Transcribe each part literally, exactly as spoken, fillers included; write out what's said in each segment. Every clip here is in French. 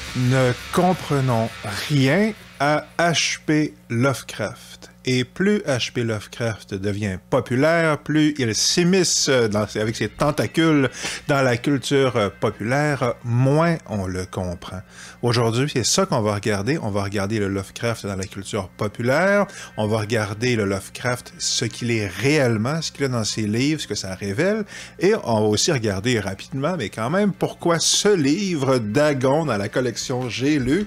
Ne comprenons rien à H P Lovecraft. Et plus H P Lovecraft devient populaire, plus il s'immisce dans, avec ses tentacules dans la culture populaire, moins on le comprend. Aujourd'hui, c'est ça qu'on va regarder. On va regarder le Lovecraft dans la culture populaire. On va regarder le Lovecraft, ce qu'il est réellement, ce qu'il a dans ses livres, ce que ça révèle. Et on va aussi regarder rapidement, mais quand même, pourquoi ce livre Dagon dans la collection J'ai lu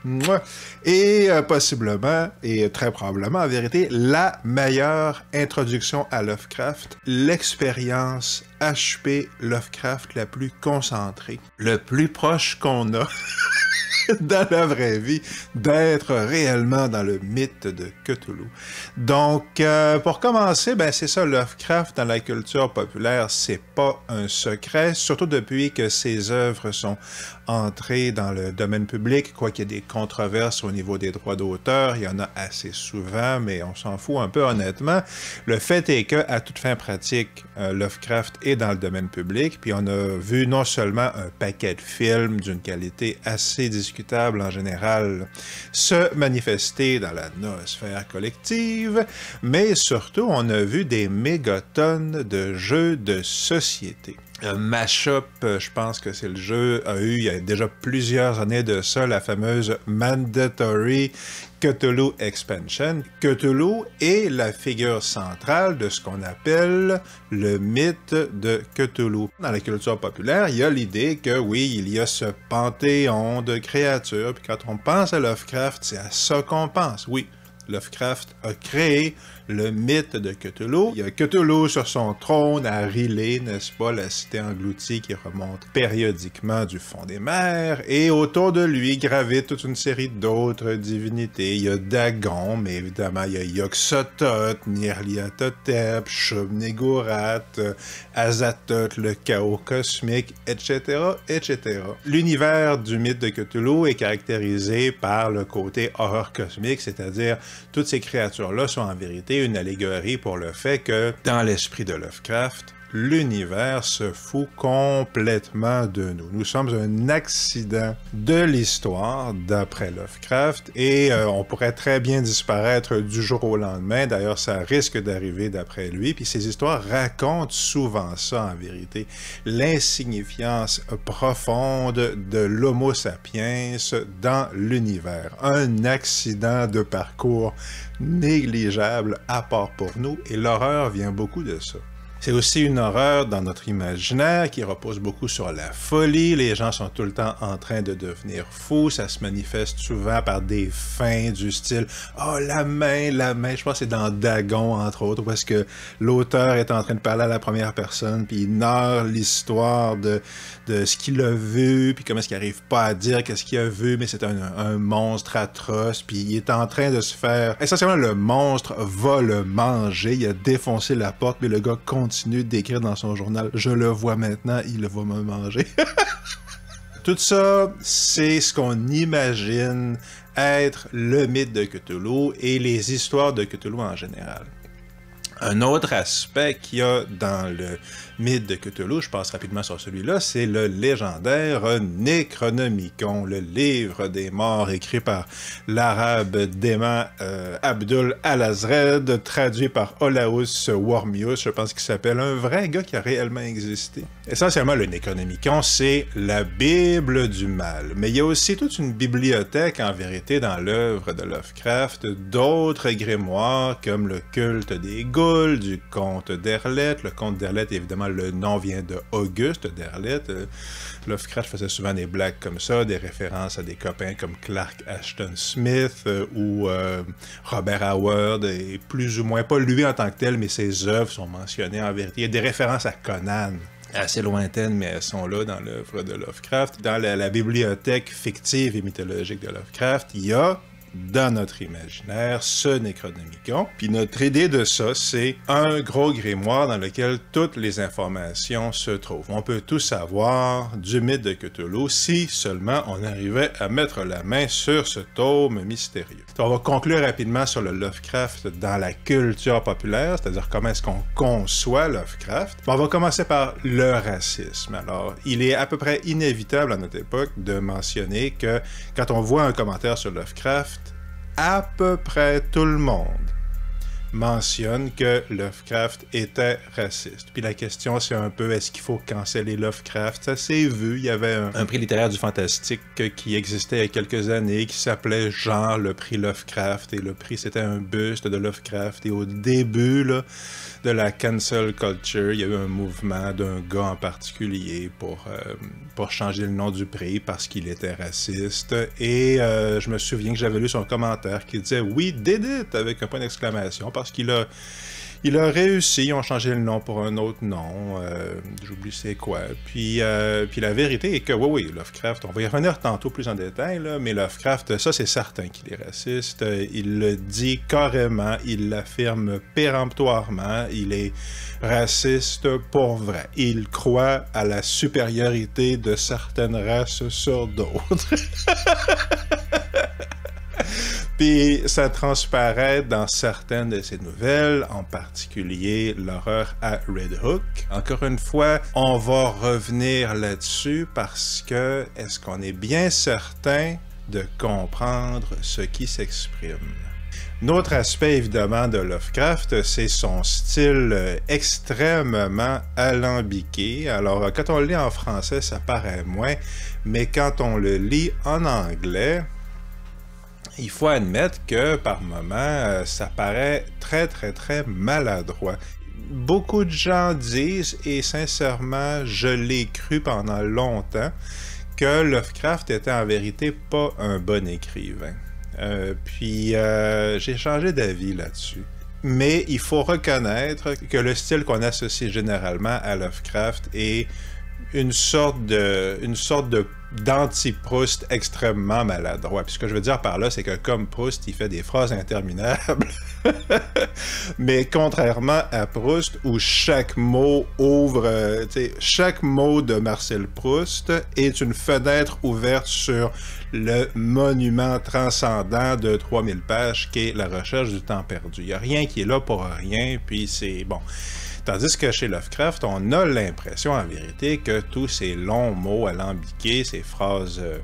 et euh, possiblement, et très probablement en vérité, la meilleure introduction à Lovecraft, l'expérience H P Lovecraft la plus concentrée, le plus proche qu'on a dans la vraie vie d'être réellement dans le mythe de Cthulhu. Donc, euh, pour commencer, ben c'est ça, Lovecraft dans la culture populaire, c'est pas un secret, surtout depuis que ses œuvres sont entrées dans le domaine public, quoi qu'il y ait des controverses au niveau des droits d'auteur, il y en a assez souvent, mais on s'en fout un peu honnêtement. Le fait est que, à toute fin pratique, euh, Lovecraft est dans le domaine public, puis on a vu non seulement un paquet de films d'une qualité assez discutable en général se manifester dans la noosphère collective, mais surtout on a vu des mégatonnes de jeux de société. Euh, Mashup, euh, je pense que c'est le jeu, a eu il y a déjà plusieurs années de ça, la fameuse Mandatory Cthulhu Expansion. Cthulhu est la figure centrale de ce qu'on appelle le mythe de Cthulhu. Dans la culture populaire, il y a l'idée que oui, il y a ce panthéon de créatures, puis quand on pense à Lovecraft, c'est à ça qu'on pense, oui. Lovecraft a créé le mythe de Cthulhu. Il y a Cthulhu sur son trône à Riley, n'est-ce pas, la cité engloutie qui remonte périodiquement du fond des mers, et autour de lui gravitent toute une série d'autres divinités. Il y a Dagon, mais évidemment il y a Yog-Sothoth, Nyarlathotep, Shub-Niggurath, Azathoth, le chaos cosmique, et cetera, et cetera. L'univers du mythe de Cthulhu est caractérisé par le côté horreur cosmique, c'est-à-dire toutes ces créatures-là sont en vérité une allégorie pour le fait que, dans l'esprit de Lovecraft, l'univers se fout complètement de nous. Nous sommes un accident de l'histoire, d'après Lovecraft, et euh, on pourrait très bien disparaître du jour au lendemain. D'ailleurs, ça risque d'arriver d'après lui. Puis ces histoires racontent souvent ça, en vérité. L'insignifiance profonde de l'Homo sapiens dans l'univers. Un accident de parcours négligeable à part pour nous, et l'horreur vient beaucoup de ça. C'est aussi une horreur dans notre imaginaire qui repose beaucoup sur la folie. Les gens sont tout le temps en train de devenir fous. Ça se manifeste souvent par des fins du style « Oh, la main, la main ». Je pense que c'est dans Dagon, entre autres, parce que l'auteur est en train de parler à la première personne, puis il narre l'histoire de, de ce qu'il a vu, puis comment est-ce qu'il n'arrive pas à dire qu'est-ce qu'il a vu, mais c'est un, un monstre atroce, puis il est en train de se faire... Essentiellement, le monstre va le manger. Il a défoncé la porte, mais le gars continue continue d'écrire dans son journal « Je le vois maintenant, il va me manger ». Tout ça, c'est ce qu'on imagine être le mythe de Cthulhu et les histoires de Cthulhu en général. Un autre aspect qu'il y a dans le mythe de Cthulhu, je passe rapidement sur celui-là, c'est le légendaire Necronomicon, le livre des morts écrit par l'arabe dément euh, Abdul Al-Azred, traduit par Olaus Wormius, je pense qu'il s'appelle, un vrai gars qui a réellement existé. Essentiellement, le Necronomicon, c'est la Bible du mal. Mais il y a aussi toute une bibliothèque, en vérité, dans l'œuvre de Lovecraft, d'autres grimoires, comme le culte des ghouls, du comte d'Erlet. Le comte d'Erlet, évidemment, le nom vient de Auguste d'Erlet. Lovecraft faisait souvent des blagues comme ça, des références à des copains comme Clark Ashton Smith euh, ou euh, Robert Howard, et plus ou moins, pas lui en tant que tel, mais ses œuvres sont mentionnées en vérité. Il y a des références à Conan, assez lointaines, mais elles sont là dans l'œuvre de Lovecraft. Dans la, la bibliothèque fictive et mythologique de Lovecraft, il y a dans notre imaginaire, ce Necronomicon. Puis notre idée de ça, c'est un gros grimoire dans lequel toutes les informations se trouvent. On peut tout savoir du mythe de Cthulhu si seulement on arrivait à mettre la main sur ce tome mystérieux. On va conclure rapidement sur le Lovecraft dans la culture populaire, c'est-à-dire comment est-ce qu'on conçoit Lovecraft. On va commencer par le racisme. Alors, il est à peu près inévitable à notre époque de mentionner que quand on voit un commentaire sur Lovecraft, à peu près tout le monde mentionne que Lovecraft était raciste. Puis la question, c'est un peu, est-ce qu'il faut canceller Lovecraft? Ça s'est vu, il y avait un, un prix littéraire du fantastique qui existait il y a quelques années, qui s'appelait genre le prix Lovecraft, et le prix, c'était un buste de Lovecraft, et au début, là, de la cancel culture, il y a eu un mouvement d'un gars en particulier pour, euh, pour changer le nom du prix parce qu'il était raciste, et euh, je me souviens que j'avais lu son commentaire qui disait « We did it » avec un point d'exclamation, parce qu'il a, il a réussi, ils ont changé le nom pour un autre nom, euh, j'oublie c'est quoi. Puis, euh, puis la vérité est que, oui, oui, Lovecraft, on va y revenir tantôt plus en détail, là, mais Lovecraft, ça c'est certain qu'il est raciste, il le dit carrément, il l'affirme péremptoirement, il est raciste pour vrai. Il croit à la supériorité de certaines races sur d'autres. Puis ça transparaît dans certaines de ses nouvelles, en particulier l'horreur à Red Hook. Encore une fois, on va revenir là-dessus parce que est-ce qu'on est bien certain de comprendre ce qui s'exprime? Notre aspect, évidemment, de Lovecraft, c'est son style extrêmement alambiqué. Alors, quand on le lit en français, ça paraît moins, mais quand on le lit en anglais, il faut admettre que, par moments, euh, ça paraît très, très, très maladroit. Beaucoup de gens disent, et sincèrement, je l'ai cru pendant longtemps, que Lovecraft était en vérité pas un bon écrivain. Euh, puis, euh, j'ai changé d'avis là-dessus. Mais il faut reconnaître que le style qu'on associe généralement à Lovecraft est une sorte de, une sorte de d'anti-Proust extrêmement maladroit. Puis ce que je veux dire par là, c'est que comme Proust, il fait des phrases interminables, mais contrairement à Proust, où chaque mot ouvre, euh, tu sais, chaque mot de Marcel Proust est une fenêtre ouverte sur le monument transcendant de trois mille pages qui est la recherche du temps perdu. Il n'y a rien qui est là pour rien, puis c'est bon. Tandis que chez Lovecraft, on a l'impression en vérité que tous ces longs mots alambiqués, ces phrases euh,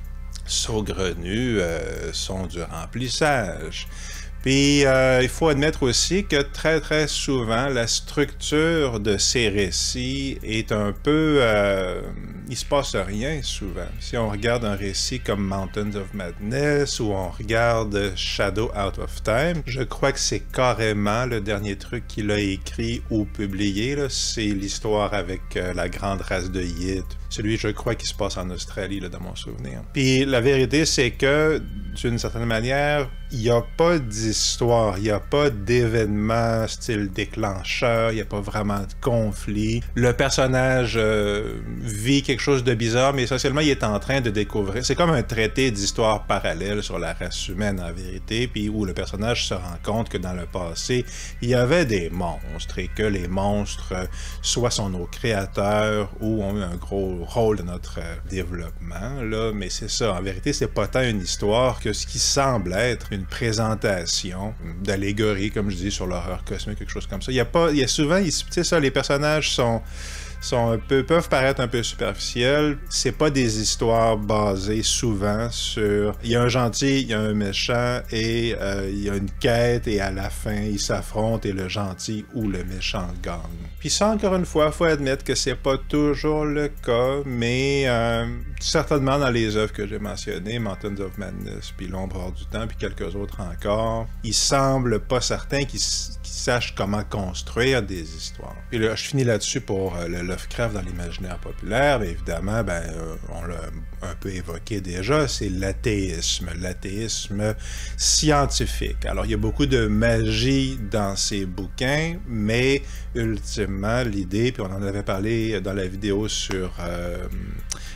saugrenues, euh, sont du remplissage. Puis, euh, il faut admettre aussi que très, très souvent, la structure de ces récits est un peu... Euh, il se passe rien souvent. Si on regarde un récit comme Mountains of Madness ou on regarde Shadow Out of Time, je crois que c'est carrément le dernier truc qu'il a écrit ou publié. C'est l'histoire avec euh, la grande race de Yid. Celui, je crois, qui se passe en Australie, là, dans mon souvenir. Puis la vérité, c'est que, d'une certaine manière, il n'y a pas d'histoire, il n'y a pas d'événement style déclencheur, il n'y a pas vraiment de conflit. Le personnage euh, vit quelque chose de bizarre, mais essentiellement, il est en train de découvrir. C'est comme un traité d'histoire parallèle sur la race humaine, en vérité, puis où le personnage se rend compte que dans le passé, il y avait des monstres et que les monstres, euh, soit sont nos créateurs ou ont eu un gros rôle de notre euh, développement, là, mais c'est ça. En vérité, c'est pas tant une histoire que ce qui semble être une présentation d'allégorie, comme je dis, sur l'horreur cosmique, quelque chose comme ça. Il y a pas, il y a souvent, tu sais ça, les personnages sont sont un peu, peuvent paraître un peu superficiels. C'est pas des histoires basées souvent sur... Il y a un gentil, il y a un méchant, et euh, il y a une quête, et à la fin, ils s'affrontent, et le gentil ou le méchant gagne. Puis ça, encore une fois, il faut admettre que c'est pas toujours le cas, mais euh, certainement dans les œuvres que j'ai mentionnées, Mountains of Madness, puis L'ombre hors du temps, puis quelques autres encore, il semble pas certain qu'ils sachent comment construire des histoires. Puis là, je finis là-dessus pour euh, le Lovecraft dans l'imaginaire populaire. Mais évidemment, ben, euh, on l'a un peu évoqué déjà, c'est l'athéisme, l'athéisme scientifique. Alors, il y a beaucoup de magie dans ces bouquins, mais ultimement, l'idée, puis on en avait parlé dans la vidéo sur euh,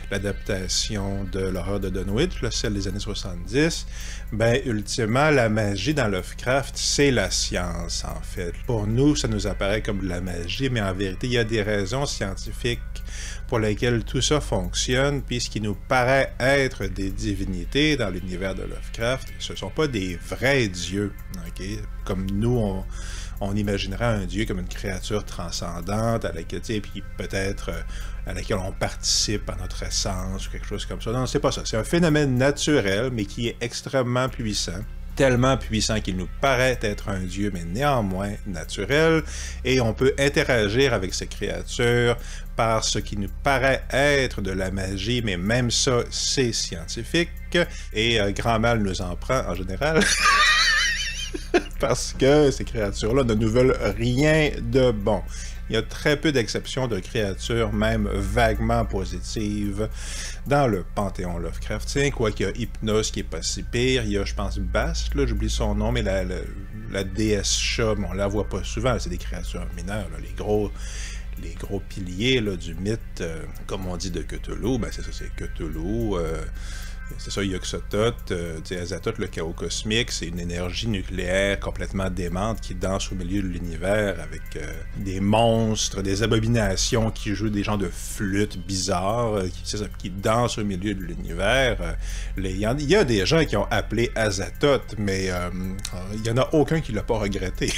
l'adaptation de l'horreur de Dunwich, là, celle des années soixante-dix, ben, ultimement, la magie dans Lovecraft, c'est la science, en fait. Pour nous, ça nous apparaît comme de la magie, mais en vérité, il y a des raisons scientifiques pour lesquelles tout ça fonctionne, puis ce qui nous paraît être des divinités dans l'univers de Lovecraft, ce ne sont pas des vrais dieux, ok? Comme nous, on, on imaginerait un dieu comme une créature transcendante, à laquelle, puis peut-être euh, à laquelle on participe à notre essence, ou quelque chose comme ça. Non, c'est pas ça. C'est un phénomène naturel, mais qui est extrêmement puissant. Tellement puissant qu'il nous paraît être un dieu, mais néanmoins naturel, et on peut interagir avec ces créatures par ce qui nous paraît être de la magie, mais même ça, c'est scientifique, et euh, grand mal nous en prend en général, parce que ces créatures-là ne nous veulent rien de bon. Il y a très peu d'exceptions de créatures, même vaguement positives, dans le panthéon Lovecraftien, quoiqu'il y a Hypnos qui est pas si pire, il y a, je pense, Bast, là, j'oublie son nom, mais la, la, la déesse chat, on la voit pas souvent, c'est des créatures mineures, là, les gros... les gros piliers là, du mythe, euh, comme on dit de Cthulhu, ben c'est ça, c'est Cthulhu, euh, c'est ça, Yog-Sothoth, euh, Azathoth, le chaos cosmique, c'est une énergie nucléaire complètement démente qui danse au milieu de l'univers avec euh, des monstres, des abominations qui jouent des genres de flûtes bizarres, euh, qui, ça, qui dansent au milieu de l'univers. Euh, il y, y a des gens qui ont appelé Azathoth, mais euh, il n'y en a aucun qui l'a pas regretté.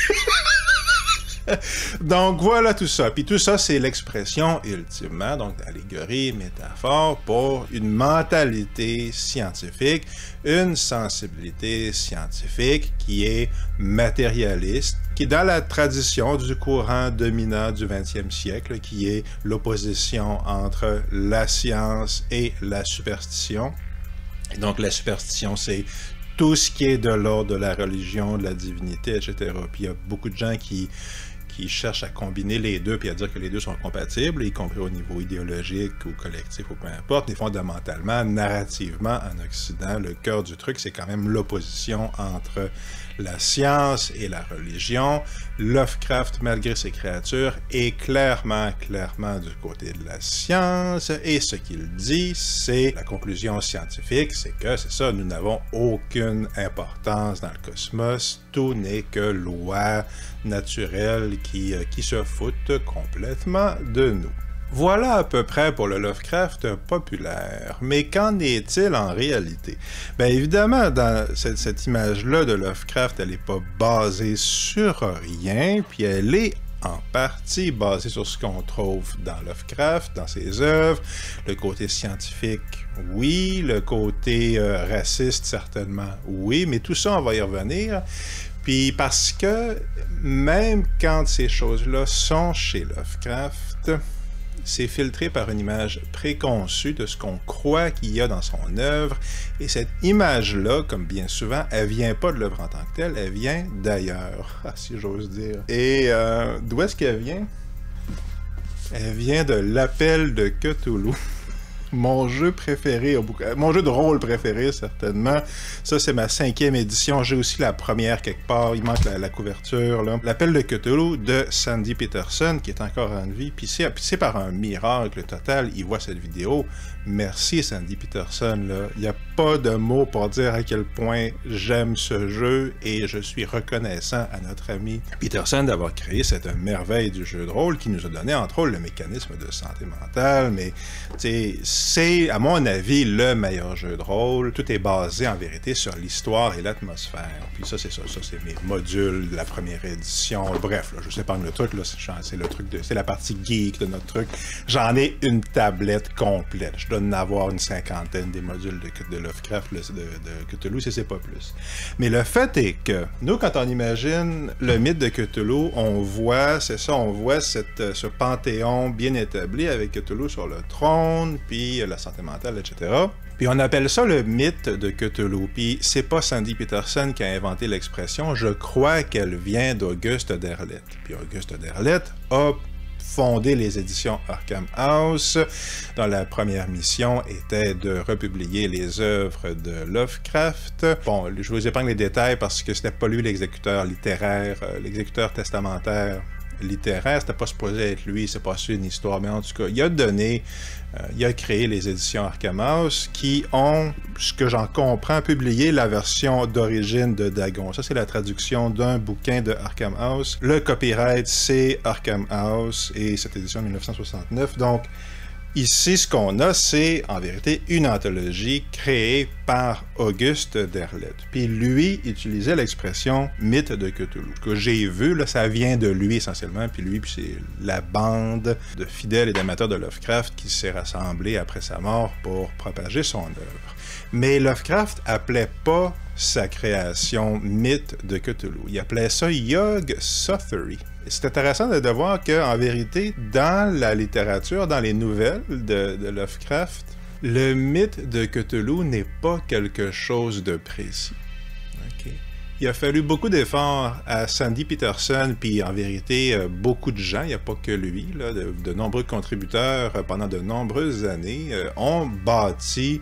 Donc voilà tout ça. Puis tout ça, c'est l'expression ultimement, donc allégorie, métaphore, pour une mentalité scientifique, une sensibilité scientifique qui est matérialiste, qui est dans la tradition du courant dominant du vingtième siècle, qui est l'opposition entre la science et la superstition. Et donc la superstition, c'est tout ce qui est de l'ordre de la religion, de la divinité, et cetera. Puis il y a beaucoup de gens qui qui cherchent à combiner les deux puis à dire que les deux sont compatibles, y compris au niveau idéologique ou collectif ou peu importe, mais fondamentalement, narrativement, en Occident, le cœur du truc, c'est quand même l'opposition entre la science et la religion. Lovecraft, malgré ses créatures, est clairement, clairement du côté de la science, et ce qu'il dit, c'est la conclusion scientifique, c'est que, c'est ça, nous n'avons aucune importance dans le cosmos, tout n'est que loi naturelle qui, qui se foutent complètement de nous. Voilà à peu près pour le Lovecraft populaire. Mais qu'en est-il en réalité? Bien évidemment, dans cette, cette image-là de Lovecraft, elle n'est pas basée sur rien, puis elle est en partie basée sur ce qu'on trouve dans Lovecraft, dans ses œuvres, le côté scientifique, oui, le côté euh, raciste, certainement, oui, mais tout ça, on va y revenir. Puis parce que même quand ces choses-là sont chez Lovecraft, c'est filtré par une image préconçue de ce qu'on croit qu'il y a dans son œuvre, et cette image-là, comme bien souvent, elle vient pas de l'œuvre en tant que telle, elle vient d'ailleurs, si j'ose dire. Et euh, d'où est-ce qu'elle vient? Elle vient de l'appel de Cthulhu. Mon jeu préféré, mon jeu de rôle préféré, certainement. Ça, c'est ma cinquième édition. J'ai aussi la première quelque part. Il manque la, la couverture, là. L'appel de Cthulhu de Sandy Peterson, qui est encore en vie. Puis c'est par un miracle total, il voit cette vidéo. Merci, Sandy Peterson, là. Il n'y a pas de mots pour dire à quel point j'aime ce jeu et je suis reconnaissant à notre ami Peterson d'avoir créé cette merveille du jeu de rôle qui nous a donné, entre autres, le mécanisme de santé mentale. Mais, tu sais, c'est, à mon avis, le meilleur jeu de rôle. Tout est basé, en vérité, sur l'histoire et l'atmosphère. Puis ça, c'est ça. Ça, c'est mes modules de la première édition. Bref, là, je sais pas le truc, là, c'est le truc de... c'est la partie geek de notre truc. J'en ai une tablette complète. Je dois en avoir une cinquantaine des modules de, de Lovecraft, de, de Cthulhu, si c'est pas plus. Mais le fait est que, nous, quand on imagine le mythe de Cthulhu, on voit, c'est ça, on voit cette, ce panthéon bien établi avec Cthulhu sur le trône, puis la santé mentale, et cetera. Puis on appelle ça le mythe de Cthulhu. Puis c'est pas Sandy Peterson qui a inventé l'expression, je crois qu'elle vient d'Auguste Derleth. Puis Auguste Derleth a fondé les éditions Arkham House, dont la première mission était de republier les œuvres de Lovecraft. Bon, je vous épargne les détails parce que c'était pas lui l'exécuteur littéraire, l'exécuteur testamentaire littéraire, c'était pas supposé être lui, c'est pas une histoire, mais en tout cas, il a donné, euh, il a créé les éditions Arkham House qui ont, ce que j'en comprends, publié la version d'origine de Dagon. Ça, c'est la traduction d'un bouquin de Arkham House. Le copyright, c'est Arkham House et cette édition de mille neuf cent soixante-neuf. Donc, ici, ce qu'on a, c'est en vérité une anthologie créée par Auguste Derleth. Puis lui utilisait l'expression « mythe de Cthulhu ». Ce que j'ai vu, là, ça vient de lui essentiellement, puis lui, puis c'est la bande de fidèles et d'amateurs de Lovecraft qui s'est rassemblée après sa mort pour propager son œuvre. Mais Lovecraft appelait pas sa création « mythe de Cthulhu ». Il appelait ça « Yog Sothory ». C'est intéressant de, de voir qu'en vérité, dans la littérature, dans les nouvelles de, de Lovecraft, le mythe de Cthulhu n'est pas quelque chose de précis. Okay. Il a fallu beaucoup d'efforts à Sandy Peterson, puis en vérité, beaucoup de gens, il n'y a pas que lui, là, de, de nombreux contributeurs pendant de nombreuses années, euh, ont bâti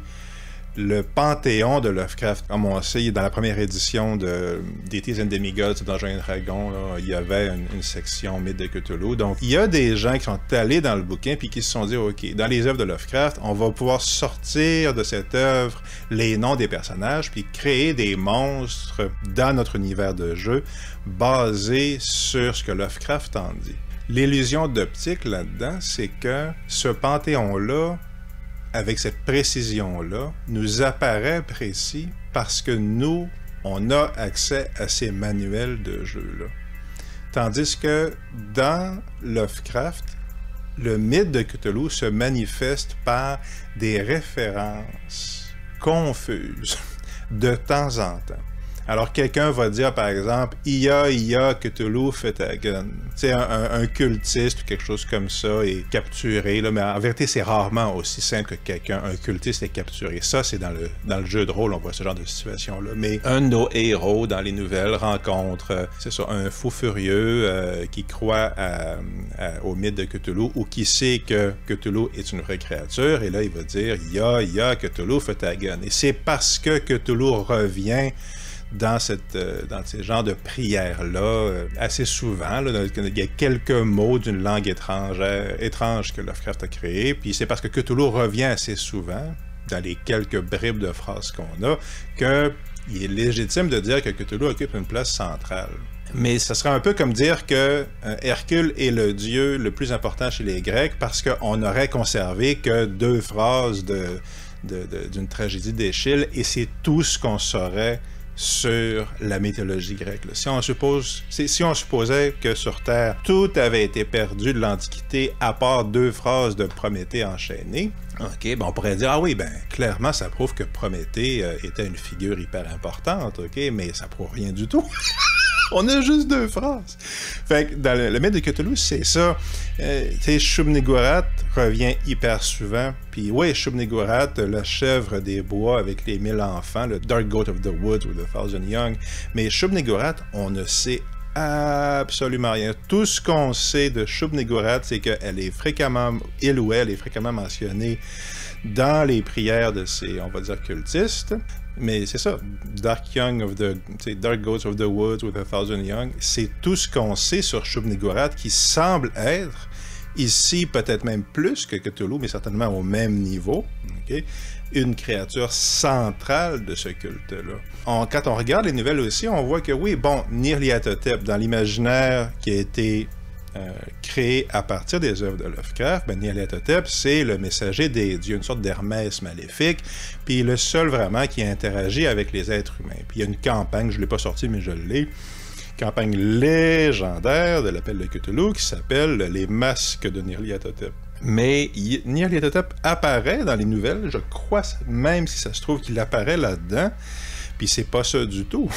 le panthéon de Lovecraft. Comme on sait, dans la première édition de Deities and Demigods, Donjons et Dragons, là, il y avait une, une section mythe de Cthulhu. Donc, il y a des gens qui sont allés dans le bouquin puis qui se sont dit, OK, dans les œuvres de Lovecraft, on va pouvoir sortir de cette œuvre les noms des personnages puis créer des monstres dans notre univers de jeu basés sur ce que Lovecraft en dit. L'illusion d'optique là-dedans, c'est que ce panthéon-là, avec cette précision-là, nous apparaît précis parce que nous, on a accès à ces manuels de jeu-là. Tandis que dans Lovecraft, le mythe de Cthulhu se manifeste par des références confuses de temps en temps. Alors, quelqu'un va dire, par exemple, « Ia, Ia, Cthulhu, Fetagon ». Tu sais, un, un, un cultiste ou quelque chose comme ça est capturé, là, mais en vérité, c'est rarement aussi simple que quelqu'un, un cultiste est capturé. Ça, c'est dans le, dans le jeu de rôle, on voit ce genre de situation-là. Mais un de nos héros dans les nouvelles rencontre, euh, c'est ça, un fou furieux euh, qui croit à, à, au mythe de Cthulhu ou qui sait que Cthulhu est une vraie créature, et là, il va dire « Ia, Ia, Cthulhu, Fetagon ». Et c'est parce que Cthulhu revient dans, cette, euh, dans ces genres de prières-là, euh, assez souvent. Là, il y a quelques mots d'une langue étrangère, étrange que Lovecraft a créée, puis c'est parce que Cthulhu revient assez souvent, dans les quelques bribes de phrases qu'on a, qu'il est légitime de dire que Cthulhu occupe une place centrale. Mais ce serait un peu comme dire que euh, Hercule est le dieu le plus important chez les Grecs parce qu'on n'aurait conservé que deux phrases de, de, de, d'une tragédie d'Échille, et c'est tout ce qu'on saurait sur la mythologie grecque. Là. Si on suppose, si on supposait que sur Terre, tout avait été perdu de l'Antiquité à part deux phrases de Prométhée enchaînées, ok, ben on pourrait dire, ah oui, ben clairement, ça prouve que Prométhée euh, était une figure hyper importante, ok, mais ça prouve rien du tout. On a juste deux phrases. Fait que dans le, le mythe de Cthulhu, c'est ça. Euh, tu sais, Shub-Niggurath revient hyper souvent. Puis oui, Shub-Niggurath, la chèvre des bois avec les mille enfants, le Dark Goat of the Woods ou the Thousand Young. Mais Shub-Niggurath, on ne sait absolument rien. Tout ce qu'on sait de Shub-Niggurath, c'est qu'elle est fréquemment, il ou elle est fréquemment mentionnée dans les prières de ces, on va dire, cultistes. Mais c'est ça, Dark Young of the, Dark Goats of the Woods with a Thousand Young, c'est tout ce qu'on sait sur Shub-Niggurath qui semble être, ici peut-être même plus que Cthulhu, mais certainement au même niveau, okay, une créature centrale de ce culte-là. On, quand on regarde les nouvelles aussi, on voit que oui, bon, Nyarlathotep, dans l'imaginaire qui a été Euh, créé à partir des œuvres de Lovecraft, ben, Nyarlathotep, c'est le messager des dieux, une sorte d'Hermès maléfique, puis le seul vraiment qui interagit avec les êtres humains. Puis il y a une campagne, je ne l'ai pas sortie, mais je l'ai, campagne légendaire de l'appel de Cthulhu qui s'appelle Les Masques de Nyarlathotep. Mais Nyarlathotep apparaît dans les nouvelles, je crois même si ça se trouve qu'il apparaît là-dedans, puis c'est pas ça du tout.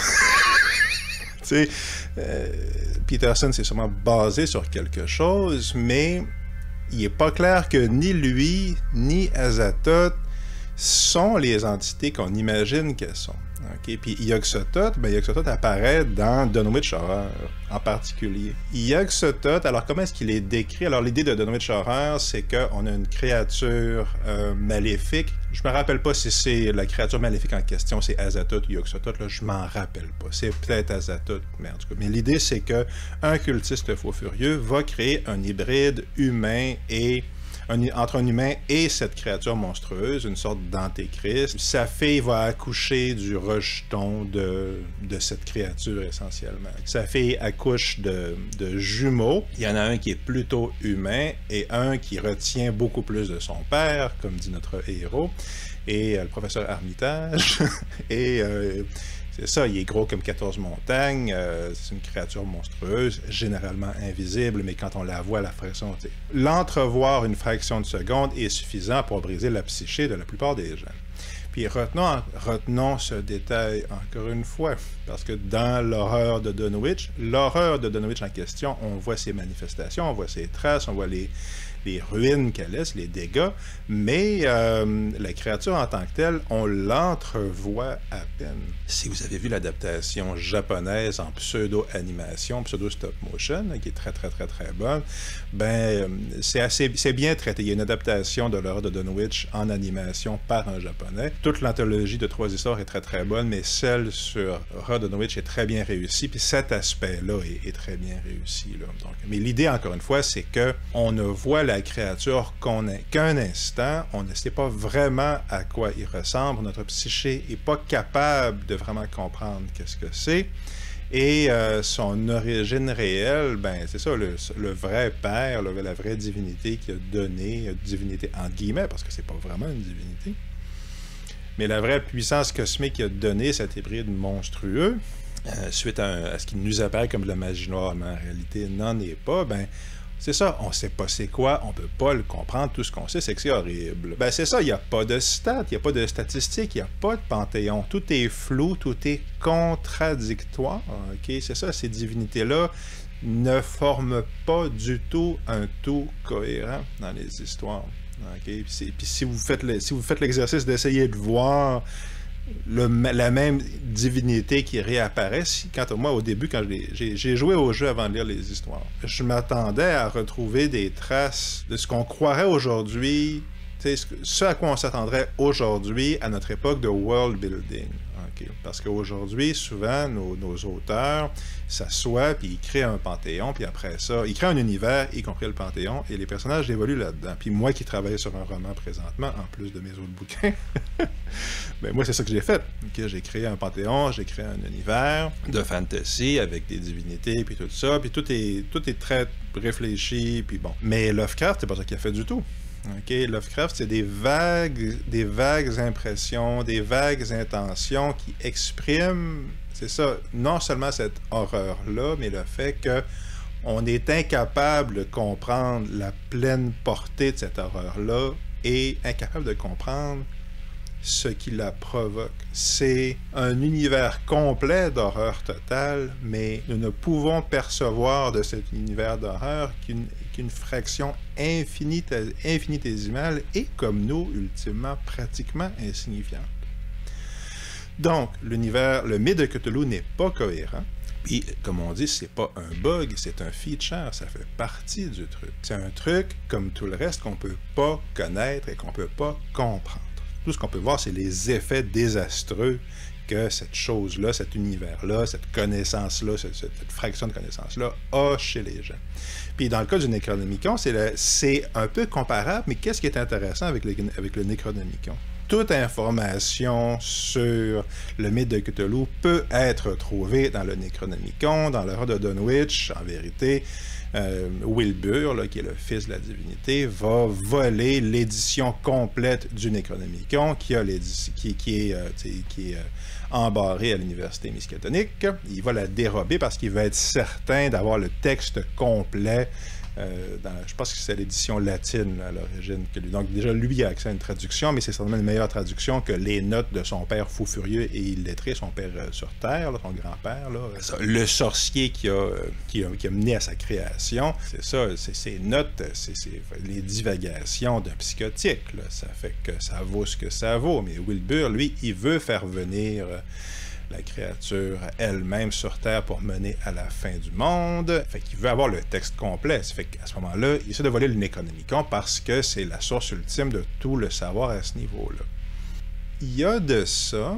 Tu sais, euh, Peterson s'est sûrement basé sur quelque chose, mais il n'est pas clair que ni lui, ni Azathoth sont les entités qu'on imagine qu'elles sont. Okay? Puis Yog-Sothoth, ben Yog-Sothoth apparaît dans Dunwich Horror en particulier. Yog-Sothoth, alors comment est-ce qu'il est décrit? Alors l'idée de Dunwich Horror, c'est qu'on a une créature euh, maléfique. Je me rappelle pas si c'est la créature maléfique en question, c'est Azathoth ou Yog-Sothoth, là, je m'en rappelle pas. C'est peut-être Azathoth, mais en tout cas. Mais l'idée, c'est que un cultiste faux furieux va créer un hybride humain et Un, entre un humain et cette créature monstrueuse, une sorte d'antéchrist. Sa fille va accoucher du rejeton de, de cette créature essentiellement. Sa fille accouche de, de jumeaux. Il y en a un qui est plutôt humain et un qui retient beaucoup plus de son père, comme dit notre héros, et euh, le professeur Armitage. et... Euh, C'est ça, il est gros comme quatorze montagnes, euh, c'est une créature monstrueuse, généralement invisible, mais quand on la voit à la fraction, l'entrevoir une fraction de seconde est suffisant pour briser la psyché de la plupart des gens. Puis retenons, retenons ce détail encore une fois, parce que dans l'horreur de Dunwich, l'horreur de Dunwich en question, on voit ses manifestations, on voit ses traces, on voit les... les ruines qu'elle laisse, les dégâts, mais euh, la créature en tant que telle, on l'entrevoit à peine. Si vous avez vu l'adaptation japonaise en pseudo-animation, pseudo-stop-motion, qui est très, très, très, très bonne, ben, c'est assez, c'est bien traité. Il y a une adaptation de l'horreur de Dunwich en animation par un japonais. Toute l'anthologie de trois histoires est très, très bonne, mais celle sur l'horreur de Dunwich est très bien réussie, puis cet aspect-là est, est très bien réussi. Là. Donc, mais l'idée, encore une fois, c'est qu'on ne voit la la créature qu'on a qu'un instant, on ne sait pas vraiment à quoi il ressemble, notre psyché n'est pas capable de vraiment comprendre qu'est-ce que c'est, et euh, son origine réelle, ben c'est ça, le, le vrai père, le, la vraie divinité qui a donné, euh, divinité entre guillemets, parce que c'est pas vraiment une divinité, mais la vraie puissance cosmique qui a donné cet hybride monstrueux, euh, suite à, un, à ce qui nous apparaît comme de la magie noire, mais en réalité n'en est pas, ben c'est ça, on sait pas c'est quoi, on peut pas le comprendre, tout ce qu'on sait, c'est que c'est horrible. Ben c'est ça, il n'y a pas de stats, il n'y a pas de statistiques, il n'y a pas de panthéon, tout est flou, tout est contradictoire, ok? C'est ça, ces divinités-là ne forment pas du tout un tout cohérent dans les histoires, ok? Puis, puis si vous faites le, si vous faites l'exercice d'essayer de voir Le, la même divinité qui réapparaît. Si, quant à moi, au début, quand j'ai joué au jeu avant de lire les histoires, je m'attendais à retrouver des traces de ce qu'on croirait aujourd'hui, ce, ce à quoi on s'attendrait aujourd'hui à notre époque de world building. Okay. Parce qu'aujourd'hui, souvent, nos, nos auteurs s'assoient, puis ils créent un panthéon, puis après ça, ils créent un univers, y compris le panthéon, et les personnages évoluent là-dedans. Puis moi qui travaille sur un roman présentement, en plus de mes autres bouquins, ben moi c'est ça que j'ai fait. Okay? J'ai créé un panthéon, j'ai créé un univers de fantasy avec des divinités, puis tout ça, puis tout est, tout est très réfléchi, puis bon. Mais Lovecraft, c'est pas ça qu'il a fait du tout. Okay, Lovecraft, c'est des vagues, des vagues impressions, des vagues intentions qui expriment, c'est ça, non seulement cette horreur-là, mais le fait qu'on est incapable de comprendre la pleine portée de cette horreur-là et incapable de comprendre ce qui la provoque. C'est un univers complet d'horreur totale, mais nous ne pouvons percevoir de cet univers d'horreur qu'une qu'une fraction infinité, infinitésimale et, comme nous, ultimement, pratiquement insignifiante. Donc, l'univers, le mythe de Cthulhu n'est pas cohérent. Puis, comme on dit, c'est pas un bug, c'est un feature, ça fait partie du truc. C'est un truc, comme tout le reste, qu'on peut pas connaître et qu'on peut pas comprendre. Tout ce qu'on peut voir, c'est les effets désastreux que cette chose-là, cet univers-là, cette connaissance-là, cette, cette fraction de connaissance-là a chez les gens. Puis dans le cas du Necronomicon, c'est un peu comparable, mais qu'est-ce qui est intéressant avec le, avec le Necronomicon? Toute information sur le mythe de Cthulhu peut être trouvée dans le Necronomicon, dans l'horreur de Dunwich, en vérité. Euh, Wilbur, là, qui est le fils de la divinité, va voler l'édition complète du Necronomicon qui, a qui, qui est, euh, qui est euh, embarrée à l'université miskatonique. Il va la dérober parce qu'il veut être certain d'avoir le texte complet Euh, dans, je pense que c'est l'édition latine là, à l'origine. Donc déjà, lui, il a accès à une traduction, mais c'est certainement une meilleure traduction que les notes de son père fou furieux et illettré, son père euh, sur Terre, là, son grand-père. Là. Le sorcier qui a, qui, a, qui a mené à sa création, c'est ça, c'est ses notes, c'est les divagations d'un psychotique. Là. Ça fait que ça vaut ce que ça vaut. Mais Wilbur, lui, il veut faire venir... Euh, la créature elle-même sur Terre pour mener à la fin du monde. Fait qu'il veut avoir le texte complet. Ça fait qu'à ce moment-là, il essaie de voler le Necronomicon parce que c'est la source ultime de tout le savoir à ce niveau-là. Il y a de ça,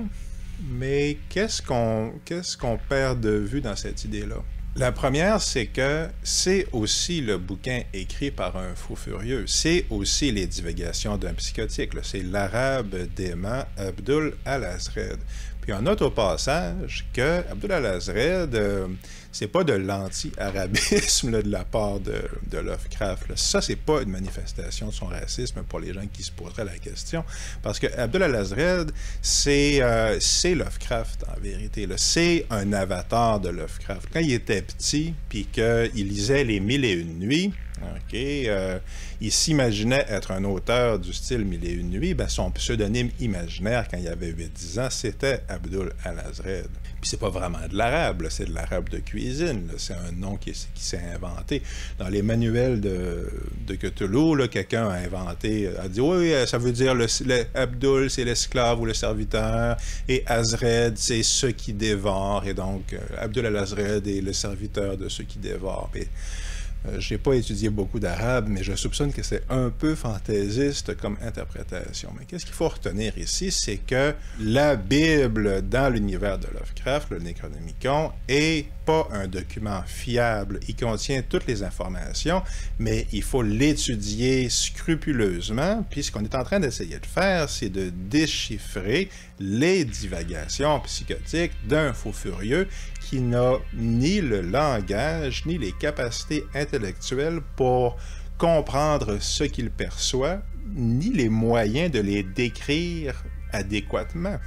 mais qu'est-ce qu'on qu'est-ce qu'on perd de vue dans cette idée-là? La première, c'est que c'est aussi le bouquin écrit par un fou furieux. C'est aussi les divagations d'un psychotique. C'est l'arabe dément Abdul al-Azred. Puis on note au passage que Abdul al-Azred, euh, c'est pas de l'anti-arabisme de la part de, de Lovecraft. Là. Ça, c'est pas une manifestation de son racisme pour les gens qui se poseraient la question. Parce que Abdul al-Azred, c'est euh, Lovecraft en vérité. C'est un avatar de Lovecraft. Quand il était petit, puis qu'il lisait les Mille et Une Nuits, OK, euh, il s'imaginait être un auteur du style Mille et Une Nuits, ben son pseudonyme imaginaire quand il avait huit dix ans, c'était Abdul al-Azred. Puis c'est pas vraiment de l'arabe, c'est de l'arabe de cuisine, c'est un nom qui, qui s'est inventé. Dans les manuels de, de Cthulhu, quelqu'un a inventé, a dit oui, ça veut dire le, le Abdul, c'est l'esclave ou le serviteur, et Azred, c'est ceux qui dévorent, et donc euh, Abdul al-Azred est le serviteur de ceux qui dévorent. Et, Euh, je n'ai pas étudié beaucoup d'arabe, mais je soupçonne que c'est un peu fantaisiste comme interprétation. Mais qu'est-ce qu'il faut retenir ici, c'est que la Bible dans l'univers de Lovecraft, le Necronomicon, est pas un document fiable. Il contient toutes les informations, mais il faut l'étudier scrupuleusement. Puis ce qu'on est en train d'essayer de faire, c'est de déchiffrer les divagations psychotiques d'un fou furieux qui n'a ni le langage, ni les capacités intellectuelles pour comprendre ce qu'il perçoit, ni les moyens de les décrire adéquatement.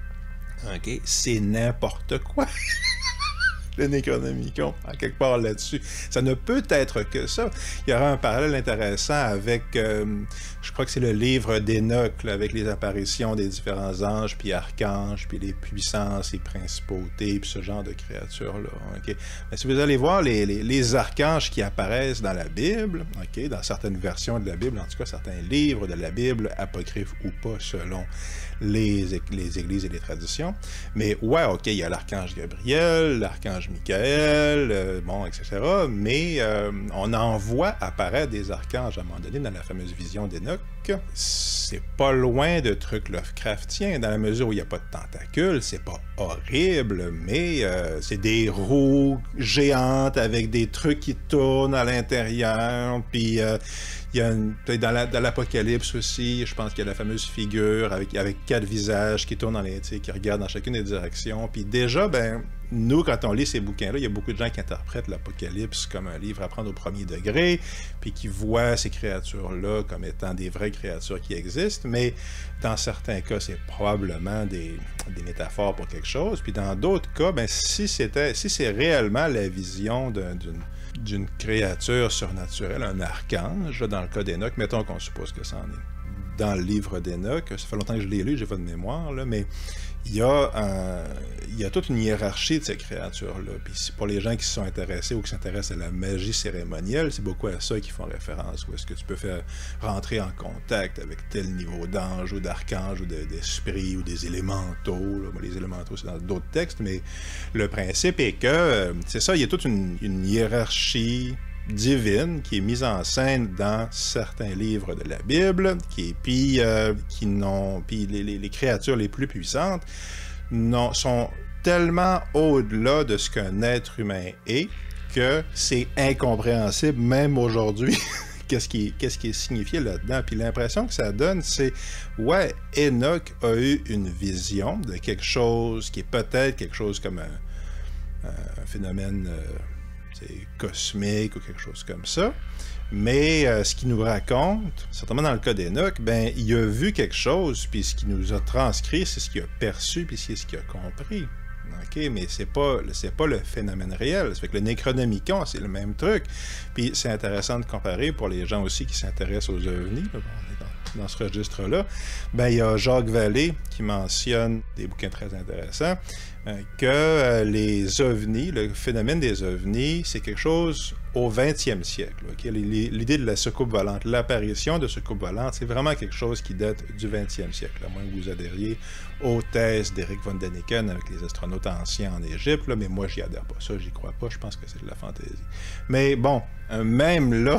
OK? C'est n'importe quoi. Le Necronomicon, en quelque part là-dessus. Ça ne peut être que ça. Il y aura un parallèle intéressant avec, euh, je crois que c'est le livre d'Enoch, avec les apparitions des différents anges, puis archanges, puis les puissances et principautés, puis ce genre de créatures-là. Okay? Mais si vous allez voir les, les, les archanges qui apparaissent dans la Bible, okay, dans certaines versions de la Bible, en tout cas certains livres de la Bible, apocryphes ou pas, selon les, les églises et les traditions. Mais ouais, OK, il y a l'archange Gabriel, l'archange Michael, euh, bon, et cetera. Mais euh, on en voit apparaître des archanges à un moment donné dans la fameuse vision d'Enoch. C'est pas loin de trucs Lovecraftiens, dans la mesure où il n'y a pas de tentacules, c'est pas horrible, mais euh, c'est des roues géantes avec des trucs qui tournent à l'intérieur, puis euh, il y a une, dans l'Apocalypse aussi, je pense qu'il y a la fameuse figure avec, avec quatre visages qui tournent dans les, qui regardent dans chacune des directions. Puis déjà, ben, nous, quand on lit ces bouquins-là, il y a beaucoup de gens qui interprètent l'Apocalypse comme un livre à prendre au premier degré, puis qui voient ces créatures-là comme étant des vraies créatures qui existent, mais dans certains cas, c'est probablement des, des métaphores pour quelque chose. Puis dans d'autres cas, ben, si c'était, si c'est réellement la vision d'une d'une créature surnaturelle, un archange, dans le cas d'Enoch, mettons qu'on suppose que ça en est dans le livre d'Enoch, ça fait longtemps que je l'ai lu, j'ai pas de mémoire, là, mais il y a, un, il y a toute une hiérarchie de ces créatures-là. Puis pour les gens qui se sont intéressés ou qui s'intéressent à la magie cérémonielle, c'est beaucoup à ça qu'ils font référence. Où est-ce que tu peux faire rentrer en contact avec tel niveau d'ange ou d'archange ou d'esprit ou des élémentaux. Là. Bon, les élémentaux, c'est dans d'autres textes, mais le principe est que, c'est ça, il y a toute une, une hiérarchie divine qui est mise en scène dans certains livres de la Bible, qui, puis, euh, qui n'ont, puis les, les, les créatures les plus puissantes non, sont tellement au-delà de ce qu'un être humain est que c'est incompréhensible même aujourd'hui. Qu'est-ce qui, qu'est-ce qui est signifié là-dedans? Puis l'impression que ça donne, c'est, ouais, Enoch a eu une vision de quelque chose qui est peut-être quelque chose comme un, un phénomène euh, cosmique ou quelque chose comme ça. Mais euh, ce qu'il nous raconte, certainement dans le cas d'Enoch, ben, il a vu quelque chose, puis ce qu'il nous a transcrit, c'est ce qu'il a perçu, puis c'est ce qu'il a compris. OK, mais c'est pas, c'est pas le phénomène réel. Ça fait que le Necronomicon, c'est le même truc. Puis c'est intéressant de comparer pour les gens aussi qui s'intéressent aux ovnis. Là, on est dans, dans ce registre-là. Ben, il y a Jacques Vallée qui mentionne des bouquins très intéressants euh, que euh, les ovnis, le phénomène des ovnis, c'est quelque chose au vingtième siècle. Okay? L'idée de la soucoupe volante, l'apparition de soucoupe volante, c'est vraiment quelque chose qui date du vingtième siècle, à moins que vous adhériez aux thèses d'Eric von Däniken avec les astronautes anciens en Égypte, là, mais moi, j'y adhère pas. Ça, j'y crois pas. Je pense que c'est de la fantaisie. Mais bon, même là,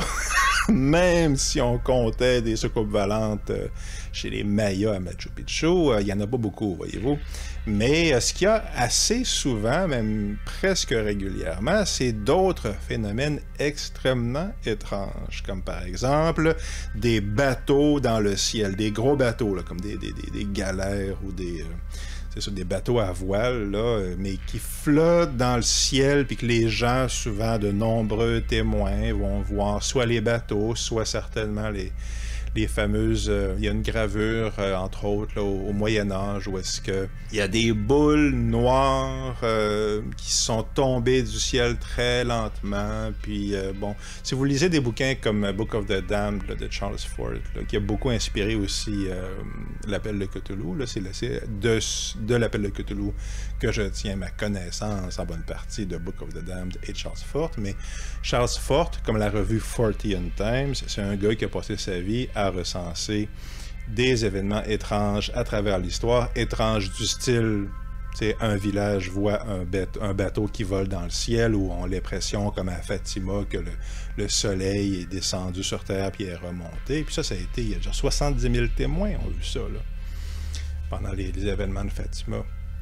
même si on comptait des soucoupes volantes euh, chez les Mayas à Machu Picchu, euh, il n'y en a pas beaucoup, voyez-vous. Mais euh, ce qu'il y a assez souvent, même presque régulièrement, c'est d'autres phénomènes extrêmement étranges, comme par exemple des bateaux dans le ciel, des gros bateaux, là, comme des, des, des, des galères ou des... Euh, c'est ça, des bateaux à voile, là, mais qui flottent dans le ciel, puis que les gens, souvent de nombreux témoins, vont voir soit les bateaux, soit certainement les, les fameuses... Euh, il y a une gravure, euh, entre autres, là, au, au Moyen-Âge, où est-ce que il y a des boules noires euh, qui sont tombées du ciel très lentement, puis euh, bon... Si vous lisez des bouquins comme Book of the Damned, là, de Charles Fort, là, qui a beaucoup inspiré aussi euh, l'Appel de Cthulhu, là, c'est, c'est de, de l'Appel de Cthulhu que je tiens ma connaissance en bonne partie de Book of the Damned et Charles Fort, mais Charles Fort, comme la revue Fortean Times, c'est un gars qui a passé sa vie à recenser des événements étranges à travers l'histoire, étranges du style, c'est un village voit un, bête, un bateau qui vole dans le ciel, où on a l'impression, comme à Fatima, que le, le soleil est descendu sur Terre puis est remonté. Puis ça, ça a été, il y a déjà soixante-dix mille témoins ont vu ça, là, pendant les, les événements de Fatima.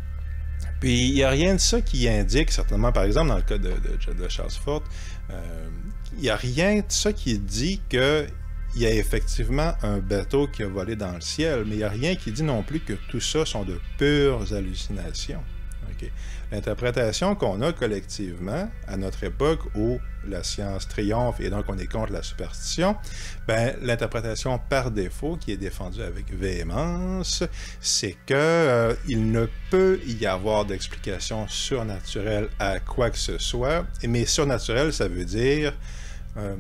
Puis il n'y a rien de ça qui indique, certainement, par exemple, dans le cas de, de, de Charles Fort, euh, il n'y a rien de ça qui dit que il y a effectivement un bateau qui a volé dans le ciel, mais il n'y a rien qui dit non plus que tout ça sont de pures hallucinations. Okay. L'interprétation qu'on a collectivement, à notre époque où la science triomphe et donc on est contre la superstition, ben, l'interprétation par défaut, qui est défendue avec véhémence, c'est que euh, il ne peut y avoir d'explication surnaturelle à quoi que ce soit, mais surnaturel, ça veut dire... Euh,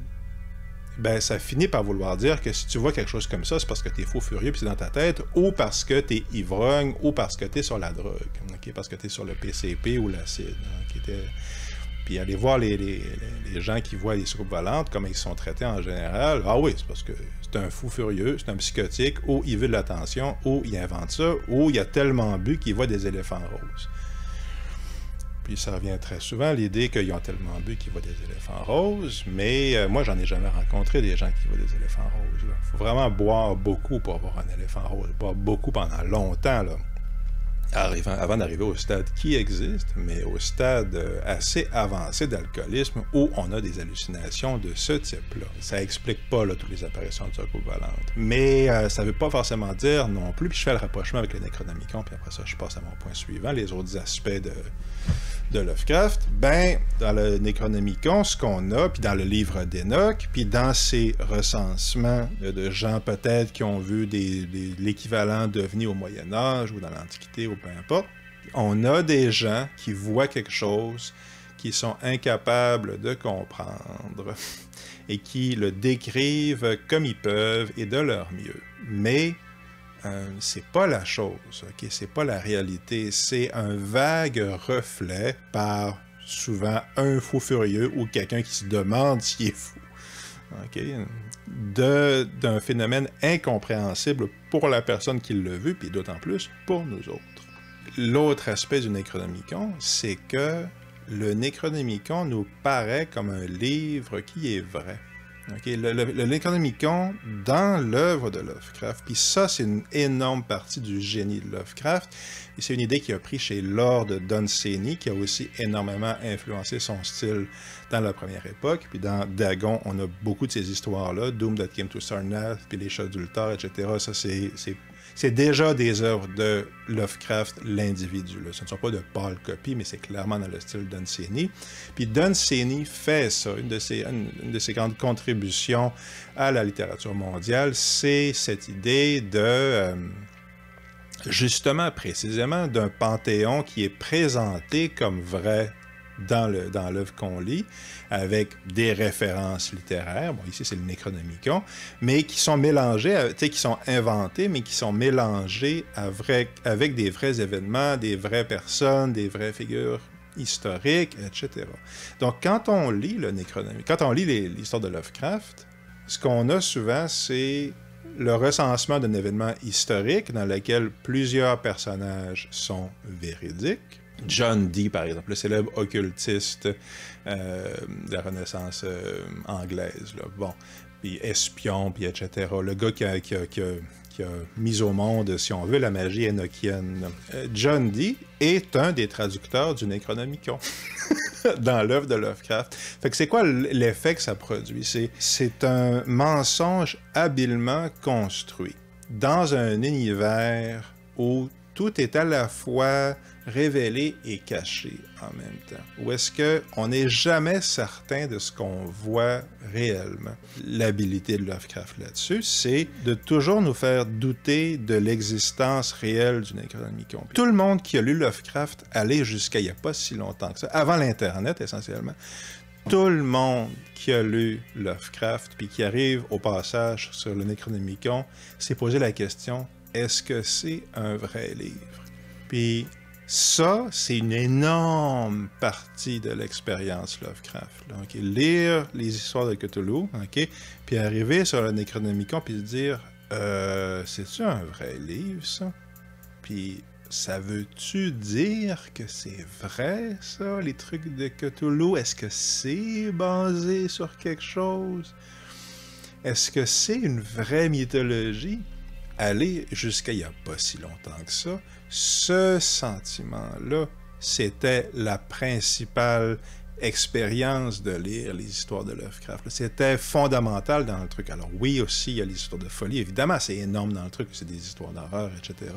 ben ça finit par vouloir dire que si tu vois quelque chose comme ça, c'est parce que t'es fou furieux puis c'est dans ta tête, ou parce que t'es ivrogne, ou parce que t'es sur la drogue, okay? Parce que t'es sur le P C P ou l'acide. Okay? Puis allez voir les, les, les gens qui voient les soucoupes volantes, comment ils sont traités en général. Ah oui, c'est parce que c'est un fou furieux, c'est un psychotique, ou il veut de l'attention, ou il invente ça, ou il a tellement bu qu'il voit des éléphants roses. Puis ça revient très souvent à l'idée qu'ils ont tellement bu qu'ils voient des éléphants roses, mais euh, moi, j'en ai jamais rencontré des gens qui voient des éléphants roses. Il faut vraiment boire beaucoup pour avoir un éléphant rose, boire beaucoup pendant longtemps, là, arrivant, avant d'arriver au stade qui existe, mais au stade euh, assez avancé d'alcoolisme où on a des hallucinations de ce type-là. Ça explique pas là, toutes les apparitions de soucoupe volante. Mais euh, ça veut pas forcément dire non plus, puis je fais le rapprochement avec le Necronomicon, puis après ça, je passe à mon point suivant, les autres aspects de... de Lovecraft, ben, dans le Necronomicon, ce qu'on a, puis dans le livre d'Enoch, puis dans ces recensements de, de gens peut-être qui ont vu des, des, l'équivalent d'ovnis au Moyen-Âge ou dans l'Antiquité ou peu importe, on a des gens qui voient quelque chose qui sont incapables de comprendre et qui le décrivent comme ils peuvent et de leur mieux. Mais Euh, c'est pas la chose, ok? C'est pas la réalité, c'est un vague reflet par souvent un fou furieux ou quelqu'un qui se demande s'il est fou, ok? De, d'un phénomène incompréhensible pour la personne qui l'a vu, puis d'autant plus pour nous autres. L'autre aspect du Necronomicon, c'est que le Necronomicon nous paraît comme un livre qui est vrai. Okay, le, le, le Necronomicon dans l'œuvre de Lovecraft, puis ça, c'est une énorme partie du génie de Lovecraft, et c'est une idée qu'il a pris chez Lord Dunsany, qui a aussi énormément influencé son style dans la première époque, puis dans Dagon, on a beaucoup de ces histoires-là, Doom That Came to Sarnath, puis les Chats d'Ultar, et cetera, ça, c'est... c'est C'est déjà des œuvres de Lovecraft, l'individu. Là. Ce ne sont pas de pâles copies, mais c'est clairement dans le style Dunsany. Puis Dunsany fait ça. Une de ses, une, une de ses grandes contributions à la littérature mondiale, c'est cette idée de, euh, justement, précisément, d'un panthéon qui est présenté comme vrai dans le dans l'œuvre qu'on lit, avec des références littéraires, bon ici c'est le Necronomicon, mais qui sont mélangées, tu sais, qui sont inventées, mais qui sont mélangées avec, avec des vrais événements, des vraies personnes, des vraies figures historiques, et cetera. Donc quand on lit le Necronomicon, quand on lit l'histoire de Lovecraft, ce qu'on a souvent, c'est le recensement d'un événement historique dans lequel plusieurs personnages sont véridiques. John Dee, par exemple, le célèbre occultiste euh, de la Renaissance euh, anglaise, là. Bon, puis espion, puis et cetera. Le gars qui a, qui, a, qui, a, qui a mis au monde, si on veut, la magie énochienne. Euh, John Dee est un des traducteurs du Necronomicon dans l'œuvre de Lovecraft. Fait que c'est quoi l'effet que ça produit? C'est, c'est un mensonge habilement construit dans un univers où tout est à la fois révélé et caché en même temps. Ou est-ce qu'on n'est jamais certain de ce qu'on voit réellement? L'habilité de Lovecraft là-dessus, c'est de toujours nous faire douter de l'existence réelle du Necronomicon. Tout le monde qui a lu Lovecraft allait jusqu'à il n'y a pas si longtemps que ça, avant l'Internet essentiellement, tout le monde qui a lu Lovecraft puis qui arrive au passage sur le Necronomicon s'est posé la question: est-ce que c'est un vrai livre? Puis ça, c'est une énorme partie de l'expérience Lovecraft. Là, okay? Lire les histoires de Cthulhu, okay? Puis arriver sur le Necronomicon, puis se dire euh, « c'est-tu un vrai livre, ça? » Puis ça veut-tu dire que c'est vrai, ça, les trucs de Cthulhu? Est-ce que c'est basé sur quelque chose? Est-ce que c'est une vraie mythologie? Aller jusqu'à il n'y a pas si longtemps que ça, ce sentiment-là, c'était la principale expérience de lire les histoires de Lovecraft. C'était fondamental dans le truc. Alors oui, aussi, il y a les histoires de folie. Évidemment, c'est énorme dans le truc, c'est des histoires d'horreur, et cetera.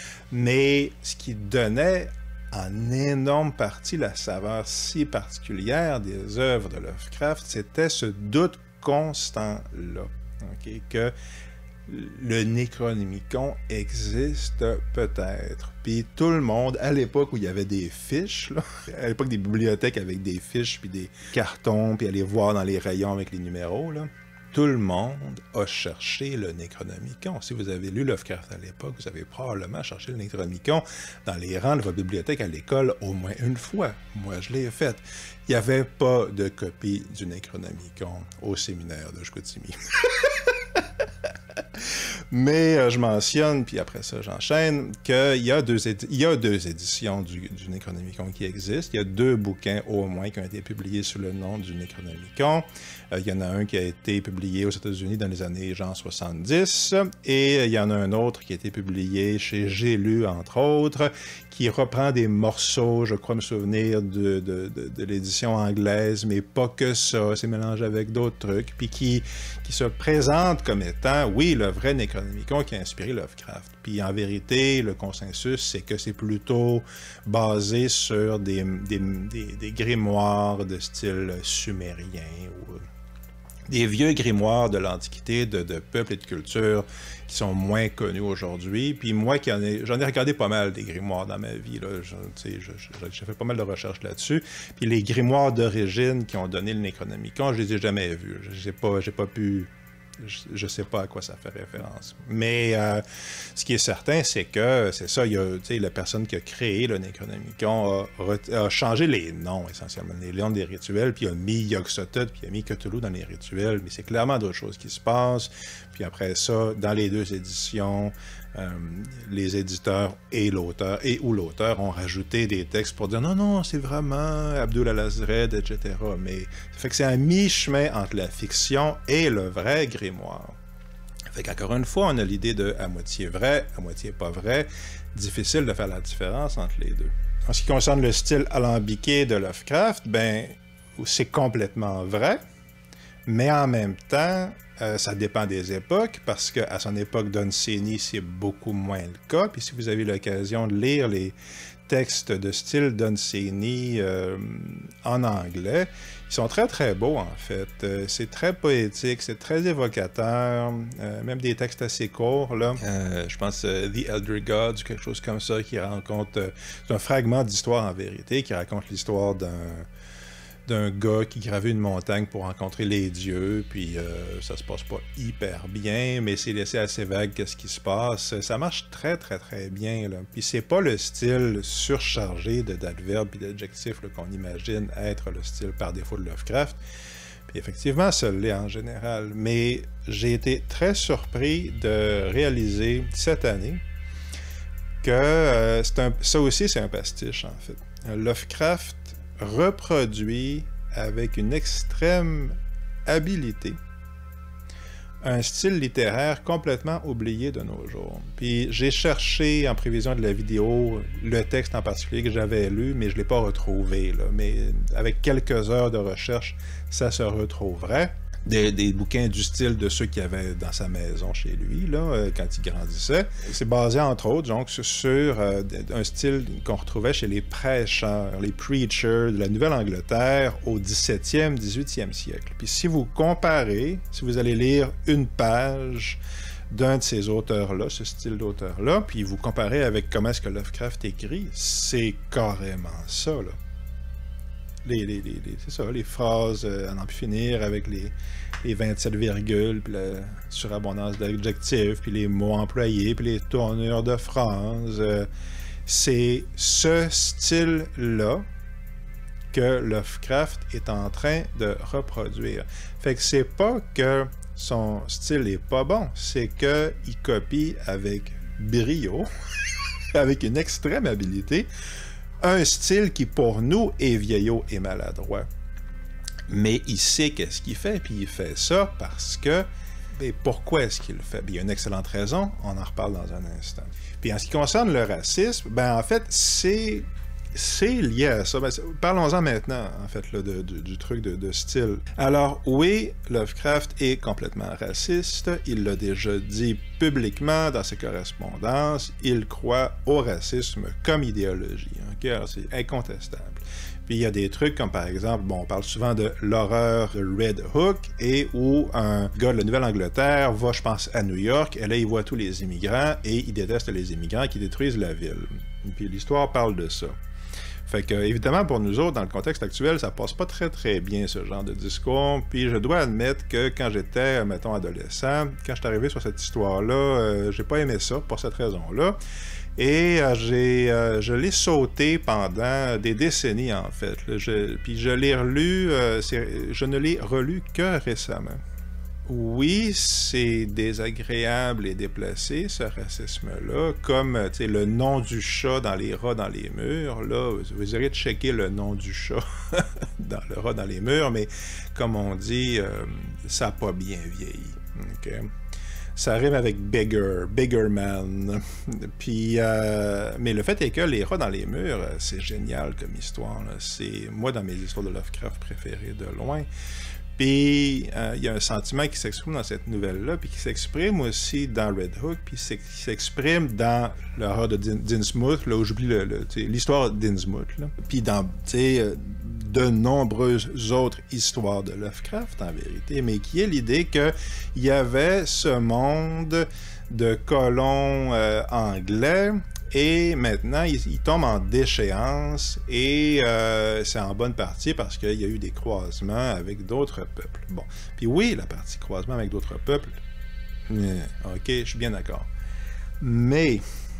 Mais ce qui donnait en énorme partie la saveur si particulière des œuvres de Lovecraft, c'était ce doute constant-là, okay, que le Necronomicon existe peut-être. Puis tout le monde, à l'époque où il y avait des fiches, là, à l'époque des bibliothèques avec des fiches, puis des cartons, puis aller voir dans les rayons avec les numéros, là, tout le monde a cherché le Necronomicon. Si vous avez lu Lovecraft à l'époque, vous avez probablement cherché le Necronomicon dans les rangs de votre bibliothèque à l'école au moins une fois. Moi, je l'ai fait. Il n'y avait pas de copie du Necronomicon au séminaire de Chicoutimi. Mais euh, je mentionne, puis après ça j'enchaîne, qu'il y a deux, édi- il y a deux éditions du, du Necronomicon qui existent. Il y a deux bouquins au moins qui ont été publiés sous le nom du Necronomicon. Euh, il y en a un qui a été publié aux États-Unis dans les années genre soixante-dix, et il y en a un autre qui a été publié chez J'ai lu, entre autres, qui reprend des morceaux, je crois me souvenir, de, de, de, de l'édition anglaise, mais pas que ça, c'est mélangé avec d'autres trucs, puis qui, qui se présente comme étant, oui, le vrai Necronomicon qui a inspiré Lovecraft. Puis en vérité, le consensus, c'est que c'est plutôt basé sur des, des, des, des grimoires de style sumérien ou des vieux grimoires de l'Antiquité, de, de peuples et de cultures qui sont moins connus aujourd'hui. Puis moi, qui en ai, j'en ai regardé pas mal des grimoires dans ma vie. Là. Je, je, je, j'ai fait pas mal de recherches là-dessus. Puis les grimoires d'origine qui ont donné le Necronomicon, je les ai jamais vus. J'ai pas, j'ai pas pu... Je ne sais pas à quoi ça fait référence. Mais euh, ce qui est certain, c'est que, c'est ça, il y a, tu sais, la personne qui a créé le Necronomicon a, a changé les noms, essentiellement, les noms des rituels, puis il a mis Yog-Sothoth, puis il a mis Cthulhu dans les rituels, mais c'est clairement d'autres choses qui se passent. Puis après ça, dans les deux éditions, euh, les éditeurs et l'auteur, et ou l'auteur, ont rajouté des textes pour dire non, non, c'est vraiment Abdul al-Azred, et cetera. Mais ça fait que c'est un mi-chemin entre la fiction et le vrai grimoire. Fait qu'encore une fois, on a l'idée de à moitié vrai, à moitié pas vrai. Difficile de faire la différence entre les deux. En ce qui concerne le style alambiqué de Lovecraft, ben, c'est complètement vrai, mais en même temps, Euh, ça dépend des époques, parce qu'à son époque, Don Cheney, c'est beaucoup moins le cas. Puis si vous avez l'occasion de lire les textes de style Don Cheney euh, en anglais, ils sont très très beaux en fait. Euh, c'est très poétique, c'est très évocateur, euh, même des textes assez courts là. Euh, je pense euh, The Elder Gods ou quelque chose comme ça qui raconte, euh, c'est un fragment d'histoire en vérité qui raconte l'histoire d'un d'un gars qui gravit une montagne pour rencontrer les dieux, puis euh, ça se passe pas hyper bien, mais c'est laissé assez vague qu'est-ce qui se passe. Ça marche très très très bien, là. Puis c'est pas le style surchargé de d'adverbes et d'adjectifs qu'on imagine être le style par défaut de Lovecraft. Puis effectivement, ça l'est en général. Mais j'ai été très surpris de réaliser cette année que euh, c'est un, ça aussi c'est un pastiche en fait. Lovecraft reproduit avec une extrême habileté un style littéraire complètement oublié de nos jours. Puis j'ai cherché, en prévision de la vidéo, le texte en particulier que j'avais lu, mais je ne l'ai pas retrouvé, là. Mais avec quelques heures de recherche, ça se retrouverait. Des, des bouquins du style de ceux qu'il y avait dans sa maison chez lui, là, euh, quand il grandissait. C'est basé, entre autres, donc, sur euh, un style qu'on retrouvait chez les prêcheurs, les preachers de la Nouvelle-Angleterre au dix-septième, dix-huitième siècle. Puis si vous comparez, si vous allez lire une page d'un de ces auteurs-là, ce style d'auteur-là, puis vous comparez avec comment est-ce que Lovecraft écrit, c'est carrément ça, là. Les, les, les, les, c'est ça, les phrases euh, à n'en plus finir avec les, les vingt-sept virgules, puis la surabondance d'adjectifs, puis les mots employés, puis les tournures de phrases. Euh, c'est ce style-là que Lovecraft est en train de reproduire. Fait que c'est pas que son style est pas bon, c'est qu'il copie avec brio, avec une extrême habileté, un style qui, pour nous, est vieillot et maladroit. Mais il sait qu'est-ce qu'il fait, puis il fait ça parce que... Et pourquoi est-ce qu'il le fait? Bien, il y a une excellente raison, on en reparle dans un instant. Puis en ce qui concerne le racisme, ben en fait, c'est... C'est lié à ça. Ben, parlons-en maintenant, en fait, là, de, de, du truc de, de style. Alors, oui, Lovecraft est complètement raciste. Il l'a déjà dit publiquement dans ses correspondances. Il croit au racisme comme idéologie. Okay? Alors, c'est incontestable. Puis il y a des trucs comme, par exemple, bon, on parle souvent de l'horreur de Red Hook, et où un gars de la Nouvelle-Angleterre va, je pense, à New York, et là, il voit tous les immigrants, et il déteste les immigrants qui détruisent la ville. Puis l'histoire parle de ça. Fait que, évidemment, pour nous autres, dans le contexte actuel, ça passe pas très très bien, ce genre de discours. Puis je dois admettre que quand j'étais, mettons, adolescent, quand je suis arrivé sur cette histoire-là, euh, j'ai pas aimé ça, pour cette raison-là. Et euh, j'ai, euh, je l'ai sauté pendant des décennies, en fait. Là, je, puis je l'ai relu, euh, je ne l'ai relu que récemment. Oui, c'est désagréable et déplacé, ce racisme-là, comme le nom du chat dans les rats dans les murs. Là, vous auriez checké le nom du chat dans le rat dans les murs, mais comme on dit, euh, ça n'a pas bien vieilli. Okay? Ça rime avec bigger, bigger man. Puis, euh, mais le fait est que les rats dans les murs, c'est génial comme histoire. C'est moi dans mes histoires de Lovecraft préférées de loin. Puis, euh, il y a un sentiment qui s'exprime dans cette nouvelle-là, puis qui s'exprime aussi dans Red Hook, puis qui s'exprime dans l'horreur de Dinsmouth, là où j'oublie le, le, l'histoire d'Innsmouth, là. Puis dans, tu sais, de nombreuses autres histoires de Lovecraft, en vérité, mais qui est l'idée qu'il y avait ce monde de colons euh, anglais. Et maintenant, il, il tombe en déchéance, et euh, c'est en bonne partie parce qu'il y a eu des croisements avec d'autres peuples. Bon, puis oui, la partie croisement avec d'autres peuples, euh, ok, je suis bien d'accord. Mais,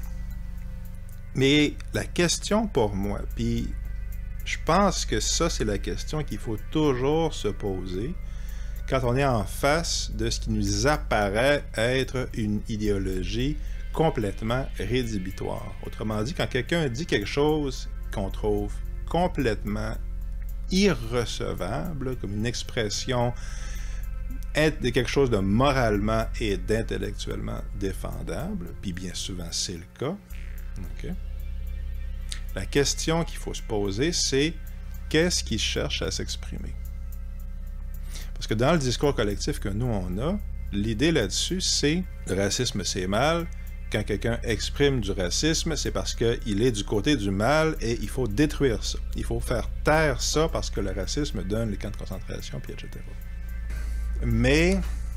mais la question pour moi, puis je pense que ça, c'est la question qu'il faut toujours se poser quand on est en face de ce qui nous apparaît être une idéologie complètement rédhibitoire. Autrement dit, quand quelqu'un dit quelque chose qu'on trouve complètement irrecevable, comme une expression de quelque chose de moralement et d'intellectuellement défendable, puis bien souvent c'est le cas, okay? La question qu'il faut se poser, c'est qu'est-ce qu'il cherche à s'exprimer? Parce que dans le discours collectif que nous, on a, l'idée là-dessus, c'est le racisme, c'est mal. Quand quelqu'un exprime du racisme, c'est parce qu'il est du côté du mal et il faut détruire ça. Il faut faire taire ça parce que le racisme donne les camps de concentration, puis et cetera. Mais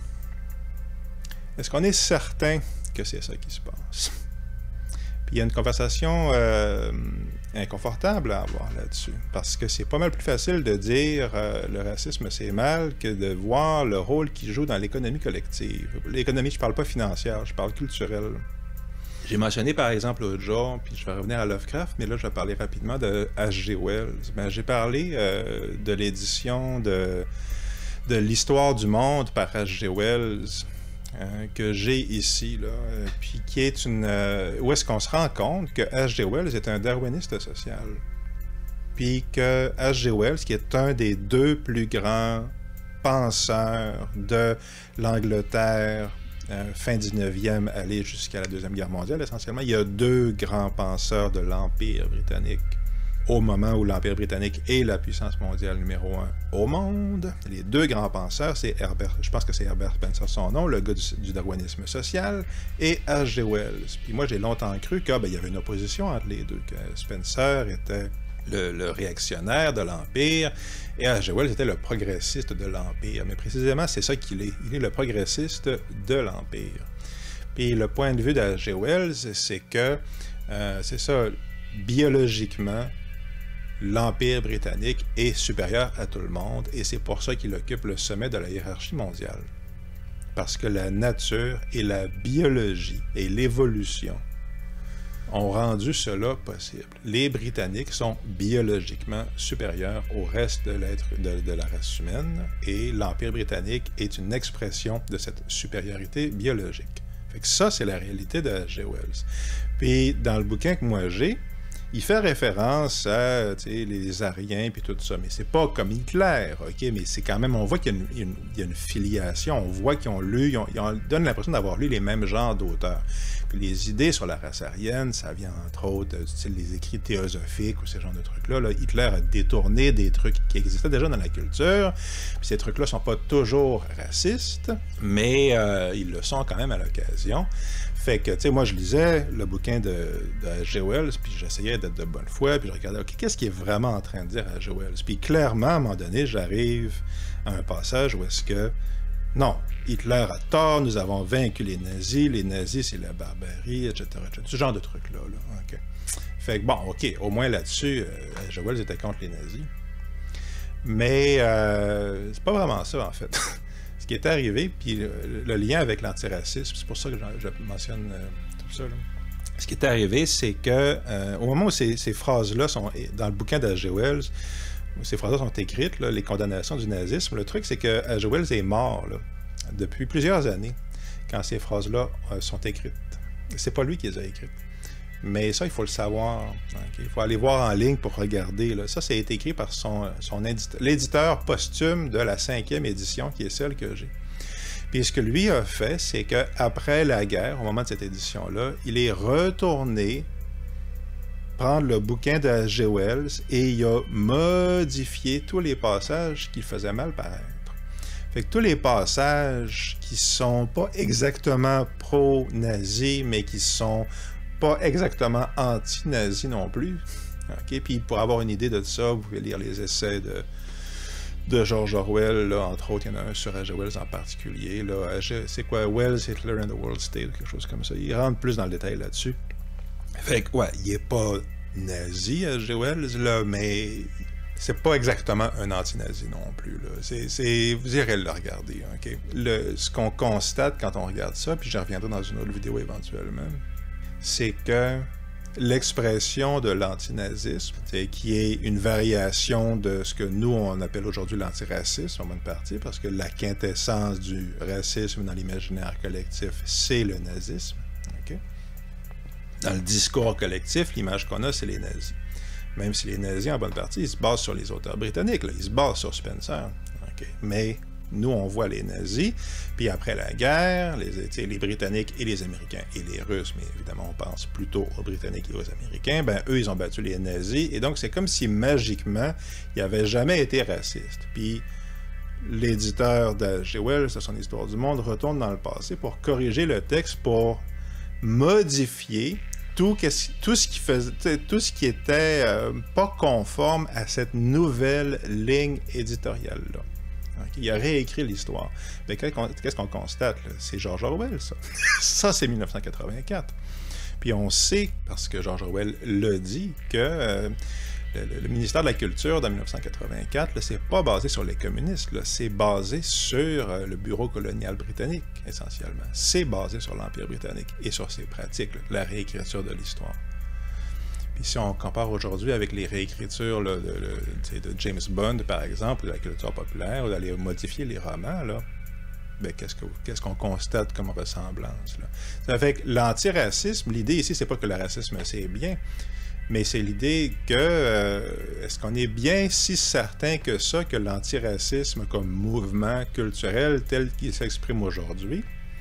est-ce qu'on est certain que c'est ça qui se passe? Puis il y a une conversation euh, inconfortable à avoir là-dessus, parce que c'est pas mal plus facile de dire euh, le racisme c'est mal que de voir le rôle qu'il joue dans l'économie collective. L'économie, je parle pas financière, je parle culturelle. J'ai mentionné par exemple l'autre jour, puis je vais revenir à Lovecraft, mais là je vais parler rapidement de H G Wells. Ben, j'ai parlé euh, de l'édition de, de l'histoire du monde par H G Wells. Euh, que j'ai ici, là, euh, puis qui est une... Euh, où est-ce qu'on se rend compte que H G Wells est un darwiniste social. Puis que H G Wells, qui est un des deux plus grands penseurs de l'Angleterre, euh, fin dix-neuvième, aller jusqu'à la Deuxième Guerre mondiale, essentiellement, il y a deux grands penseurs de l'Empire britannique au moment où l'Empire britannique est la puissance mondiale numéro un au monde. Les deux grands penseurs, c'est Herbert, je pense que c'est Herbert Spencer son nom, le gars du, du darwinisme social, et H G Wells. Puis moi, j'ai longtemps cru qu'il ben, y avait une opposition entre les deux, que Spencer était le, le réactionnaire de l'Empire, et H G Wells était le progressiste de l'Empire. Mais précisément, c'est ça qu'il est. Il est le progressiste de l'Empire. Puis le point de vue d'H G Wells, c'est que, euh, c'est ça, biologiquement, l'Empire britannique est supérieur à tout le monde et c'est pour ça qu'il occupe le sommet de la hiérarchie mondiale. Parce que la nature et la biologie et l'évolution ont rendu cela possible. Les Britanniques sont biologiquement supérieurs au reste de l'être de, de la race humaine et l'Empire britannique est une expression de cette supériorité biologique. Fait que ça, c'est la réalité de H G Wells. Puis dans le bouquin que moi j'ai, il fait référence à les Ariens puis tout ça, mais c'est pas comme Hitler, ok, mais c'est quand même, on voit qu'il y a une, une, il y a une filiation, on voit qu'ils ont lu, ils, ont, ils ont, donnent l'impression d'avoir lu les mêmes genres d'auteurs. Puis les idées sur la race aryenne, ça vient entre autres du style des écrits théosophiques ou ce genre de trucs-là. Là, Hitler a détourné des trucs qui existaient déjà dans la culture, puis ces trucs-là sont pas toujours racistes, mais euh, ils le sont quand même à l'occasion. Fait que, tu sais, moi, je lisais le bouquin de, de H G Wells, puis j'essayais d'être de bonne foi, puis je regardais, OK, qu'est-ce qu'il est vraiment en train de dire H G Wells? Puis clairement, à un moment donné, j'arrive à un passage où est-ce que, non, Hitler a tort, nous avons vaincu les nazis, les nazis, c'est la barbarie, et cetera, et cetera. Ce genre de trucs-là, là. OK. Fait que, bon, OK, au moins là-dessus, euh, H G Wells était contre les nazis. Mais euh, c'est pas vraiment ça, en fait. Ce qui est arrivé, puis le, le lien avec l'antiracisme, c'est pour ça que je, je mentionne euh, tout ça. Là. Ce qui est arrivé, c'est que euh, au moment où ces, ces phrases-là sont dans le bouquin d'H G Wells, où ces phrases-là sont écrites, là, les condamnations du nazisme, le truc, c'est que H G Wells est mort là, depuis plusieurs années quand ces phrases-là euh, sont écrites. C'est pas lui qui les a écrites. Mais ça, il faut le savoir. Okay? Il faut aller voir en ligne pour regarder. Là. Ça, ça a été écrit par son, son l'éditeur posthume de la cinquième édition, qui est celle que j'ai. Puis ce que lui a fait, c'est qu'après la guerre, au moment de cette édition-là, il est retourné prendre le bouquin de H G Wells et il a modifié tous les passages qui faisaient mal paraître. Fait que tous les passages qui sont pas exactement pro-nazis, mais qui sont pas exactement anti-nazi non plus. Okay? Puis pour avoir une idée de ça, vous pouvez lire les essais de, de George Orwell, là, entre autres, il y en a un sur H G Wells en particulier. C'est quoi, Wells, Hitler and the World State, quelque chose comme ça. Il rentre plus dans le détail là-dessus. Fait que, ouais, il est pas nazi, H G Wells, là, mais c'est pas exactement un anti-nazi non plus. Là. C'est, c'est, vous irez le regarder. Okay? Le, ce qu'on constate quand on regarde ça, puis j'en reviendrai dans une autre vidéo éventuellement, c'est que l'expression de l'antinazisme, qui est une variation de ce que nous, on appelle aujourd'hui l'antiracisme, en bonne partie, parce que la quintessence du racisme dans l'imaginaire collectif, c'est le nazisme. Okay? Dans le discours collectif, l'image qu'on a, c'est les nazis. Même si les nazis, en bonne partie, ils se basent sur les auteurs britanniques, là, ils se basent sur Spencer. Okay? Mais nous, on voit les nazis, puis après la guerre, les, les Britanniques et les Américains et les Russes, mais évidemment, on pense plutôt aux Britanniques et aux Américains, ben eux, ils ont battu les nazis, et donc c'est comme si magiquement, ils n'avaient jamais été racistes. Puis l'éditeur d'H G Wells, de son Histoire du monde, retourne dans le passé pour corriger le texte, pour modifier tout, tout, ce, qui faisait, tout ce qui était euh, pas conforme à cette nouvelle ligne éditoriale-là. Okay? Il a réécrit l'histoire. Mais qu'est-ce qu'on constate? C'est George Orwell, ça. Ça, c'est mille neuf cent quatre-vingt-quatre. Puis on sait, parce que George Orwell l'a dit, que euh, le, le ministère de la Culture de mille neuf cent quatre-vingt-quatre, c'est pas basé sur les communistes, c'est basé sur euh, le bureau colonial britannique, essentiellement. C'est basé sur l'Empire britannique et sur ses pratiques, là, la réécriture de l'histoire. Puis si on compare aujourd'hui avec les réécritures là, de, de, de James Bond, par exemple, de la culture populaire, ou d'aller modifier les romans, là, ben, qu'est-ce qu'on qu'est-ce qu'on constate comme ressemblance, là? Ça fait que l'antiracisme, l'idée ici, c'est pas que le racisme, c'est bien, mais c'est l'idée que, euh, est-ce qu'on est bien si certain que ça, que l'antiracisme comme mouvement culturel tel qu'il s'exprime aujourd'hui,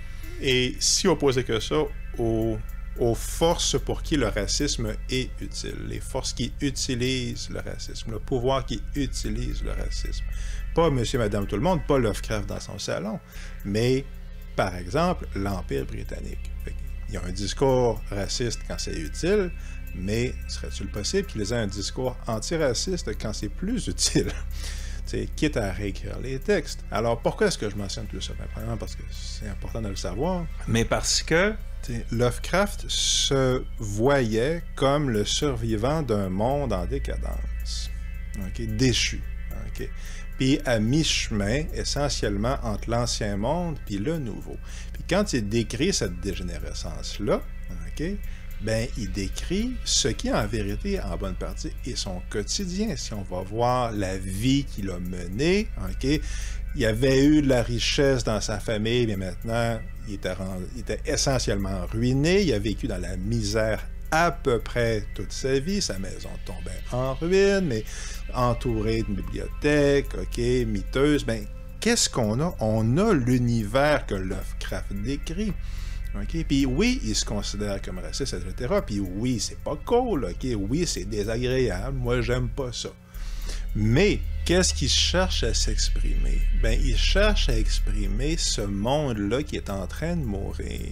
est si opposé que ça aux, aux forces pour qui le racisme est utile, les forces qui utilisent le racisme, le pouvoir qui utilise le racisme. Pas monsieur, madame, tout le monde, pas Lovecraft dans son salon, mais, par exemple, l'Empire britannique. Il y a un discours raciste quand c'est utile, mais serait-il possible qu'ils aient un discours antiraciste quand c'est plus utile? T'sais, quitte à réécrire les textes. Alors, pourquoi est-ce que je mentionne tout ça? Ben, premièrement, parce que c'est important de le savoir, mais parce que Lovecraft se voyait comme le survivant d'un monde en décadence, okay? Déchu. Okay? Puis à mi-chemin, essentiellement, entre l'ancien monde puis le nouveau. Puis quand il décrit cette dégénérescence-là, okay, ben, il décrit ce qui, en vérité, en bonne partie, est son quotidien. Si on va voir la vie qu'il a menée, okay, il avait eu de la richesse dans sa famille, mais maintenant, il était, rendu, il était essentiellement ruiné. Il a vécu dans la misère à peu près toute sa vie. Sa maison tombait en ruine, mais entouré d'une bibliothèque, ok, miteuse. Ben, qu'est-ce qu'on a? On a l'univers que Lovecraft décrit. Ok, puis oui, il se considère comme raciste, et cetera. Puis oui, c'est pas cool, ok, oui, c'est désagréable. Moi, j'aime pas ça. Mais qu'est-ce qu'il cherche à s'exprimer? Ben, il cherche à exprimer ce monde-là qui est en train de mourir.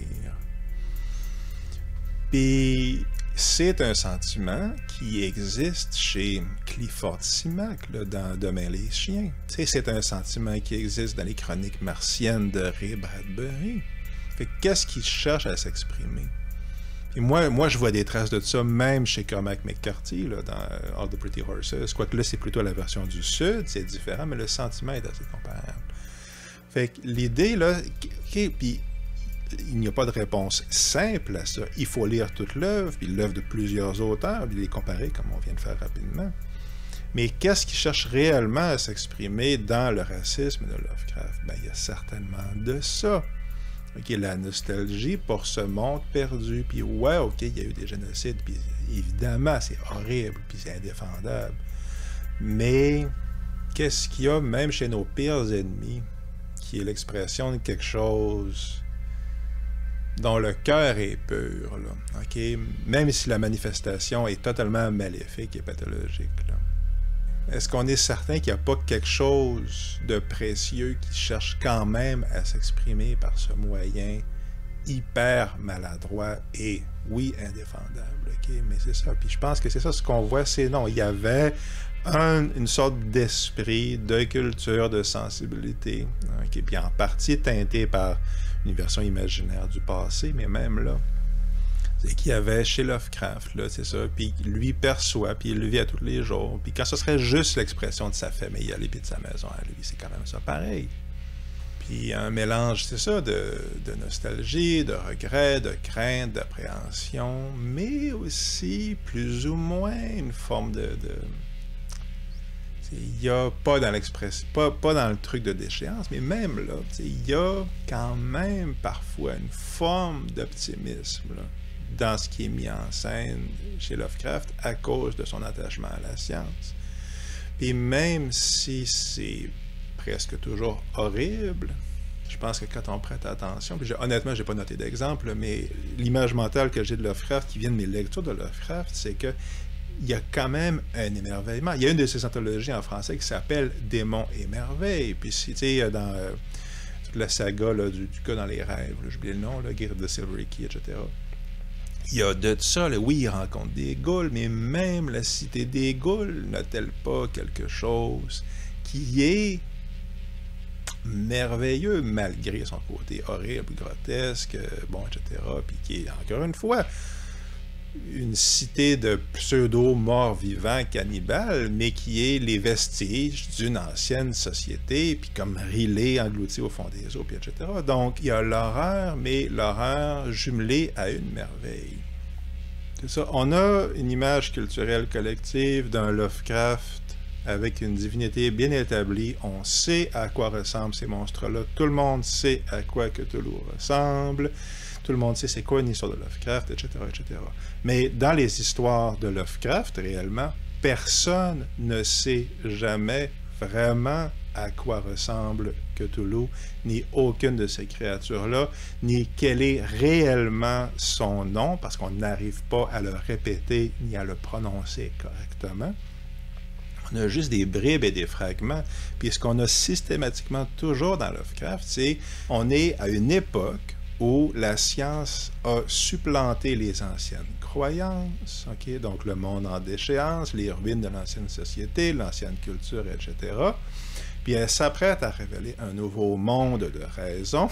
Puis c'est un sentiment qui existe chez Clifford Simak, là, dans Demain les chiens. Tu sais, c'est un sentiment qui existe dans les chroniques martiennes de Ray Bradbury. Fait qu'est-ce qu'il cherche à s'exprimer? Et moi, moi, je vois des traces de ça, même chez Cormac McCarthy, là, dans All the Pretty Horses. Quoique là, c'est plutôt la version du Sud, c'est différent, mais le sentiment est assez comparable. Fait que l'idée, là, okay, puis il n'y a pas de réponse simple à ça. Il faut lire toute l'œuvre, puis l'œuvre de plusieurs auteurs, puis les comparer comme on vient de faire rapidement. Mais qu'est-ce qui cherche réellement à s'exprimer dans le racisme de Lovecraft? Ben, il y a certainement de ça. OK, la nostalgie pour ce monde perdu. Puis ouais, OK, il y a eu des génocides, puis évidemment, c'est horrible, puis c'est indéfendable. Mais qu'est-ce qu'il y a, même chez nos pires ennemis, qui est l'expression de quelque chose dont le cœur est pur, là, OK? Même si la manifestation est totalement maléfique et pathologique, là. Est-ce qu'on est certain qu'il n'y a pas quelque chose de précieux qui cherche quand même à s'exprimer par ce moyen hyper maladroit et, oui, indéfendable, OK? Mais c'est ça. Puis je pense que c'est ça ce qu'on voit, c'est non. Il y avait un, une sorte d'esprit, de culture, de sensibilité, OK? Puis en partie teinté par une version imaginaire du passé, mais même là, c'est qu'il y avait chez Lovecraft, là, c'est ça, puis lui perçoit, puis il le vit à tous les jours, puis quand ce serait juste l'expression de sa famille à l'épée de sa maison à lui, c'est quand même ça pareil. Puis un mélange, c'est ça, de, de nostalgie, de regret, de crainte, d'appréhension, mais aussi, plus ou moins, une forme de... de il n'y a pas dans l'expression, pas, pas dans le truc de déchéance, mais même là, il y a quand même parfois une forme d'optimisme, là, dans ce qui est mis en scène chez Lovecraft à cause de son attachement à la science. Puis même si c'est presque toujours horrible, je pense que quand on prête attention, puis honnêtement, j'ai pas noté d'exemple, mais l'image mentale que j'ai de Lovecraft qui vient de mes lectures de Lovecraft, c'est que il y a quand même un émerveillement. Il y a une de ces anthologies en français qui s'appelle Démons et merveilles. Puis, tu sais, dans euh, toute la saga là, du, du gars dans les rêves, j'oublie le nom, là, Guerre de Silver Key, et cetera. Il y a de ça, là, oui, il rencontre des ghouls, mais même la cité des ghouls n'a-t-elle pas quelque chose qui est merveilleux malgré son côté horrible, grotesque, bon, et cetera. Puis qui est, encore une fois, une cité de pseudo-morts-vivants cannibales, mais qui est les vestiges d'une ancienne société, puis comme rilés, engloutis au fond des eaux, puis et cetera. Donc, il y a l'horreur, mais l'horreur jumelée à une merveille. C'est ça. On a une image culturelle collective d'un Lovecraft avec une divinité bien établie. On sait à quoi ressemblent ces monstres-là. Tout le monde sait à quoi Cthulhu ressemble. Tout le monde sait c'est quoi une histoire de Lovecraft, et cetera, et cetera. Mais dans les histoires de Lovecraft, réellement, personne ne sait jamais vraiment à quoi ressemble Cthulhu, ni aucune de ces créatures-là, ni quel est réellement son nom, parce qu'on n'arrive pas à le répéter ni à le prononcer correctement. On a juste des bribes et des fragments. Puis ce qu'on a systématiquement toujours dans Lovecraft, c'est on est à une époque où la science a supplanté les anciennes croyances, okay? Donc le monde en déchéance, les ruines de l'ancienne société, l'ancienne culture, et cetera. Puis elle s'apprête à révéler un nouveau monde de raison.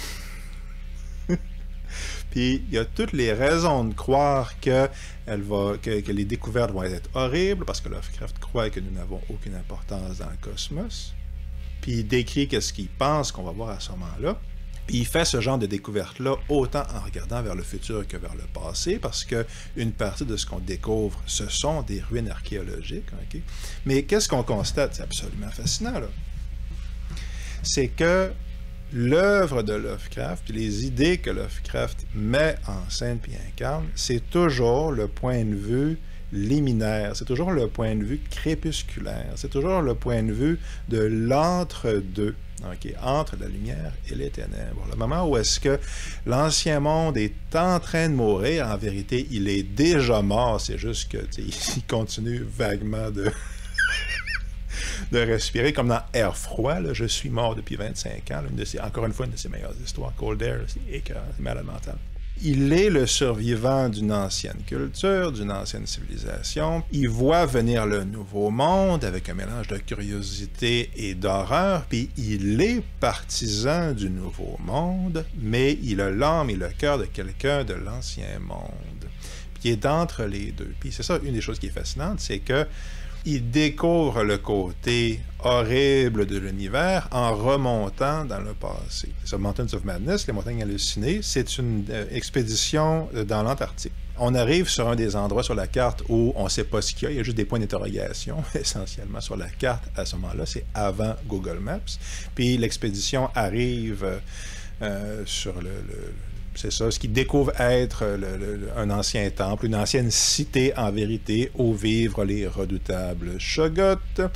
Puis il y a toutes les raisons de croire que, elle va, que, que les découvertes vont être horribles, parce que Lovecraft croit que nous n'avons aucune importance dans le cosmos. Puis il décrit qu'est-ce qu'il pense qu'on va voir à ce moment-là. Puis il fait ce genre de découverte-là autant en regardant vers le futur que vers le passé, parce qu'une partie de ce qu'on découvre, ce sont des ruines archéologiques. Okay? Mais qu'est-ce qu'on constate? C'est absolument fascinant, là. C'est que l'œuvre de Lovecraft, puis les idées que Lovecraft met en scène puis incarne, c'est toujours le point de vue liminaire, c'est toujours le point de vue crépusculaire, c'est toujours le point de vue de l'entre-deux, okay, entre la lumière et les ténèbres. Le moment où est-ce que l'ancien monde est en train de mourir, en vérité, il est déjà mort, c'est juste que il continue vaguement de... de respirer, comme dans Air froid, là, je suis mort depuis vingt-cinq ans, là, une de ses, encore une fois, une de ses meilleures histoires, Cold Air, c'est écœurant, c'est malade mental. Il est le survivant d'une ancienne culture, d'une ancienne civilisation. Il voit venir le nouveau monde avec un mélange de curiosité et d'horreur, puis il est partisan du nouveau monde, mais il a l'âme et le cœur de quelqu'un de l'ancien monde, puis il est d'entre les deux. Puis c'est ça, une des choses qui est fascinante, c'est que il découvre le côté horrible de l'univers en remontant dans le passé. C'est Mountains of Madness, les montagnes hallucinées, c'est une euh, expédition dans l'Antarctique. On arrive sur un des endroits sur la carte où on ne sait pas ce qu'il y a, il y a juste des points d'interrogation essentiellement sur la carte à ce moment-là, c'est avant Google Maps. Puis l'expédition arrive euh, sur le... le c'est ça, ce qu'ils découvrent être le, le, un ancien temple, une ancienne cité en vérité, où vivent les redoutables Shoggoths,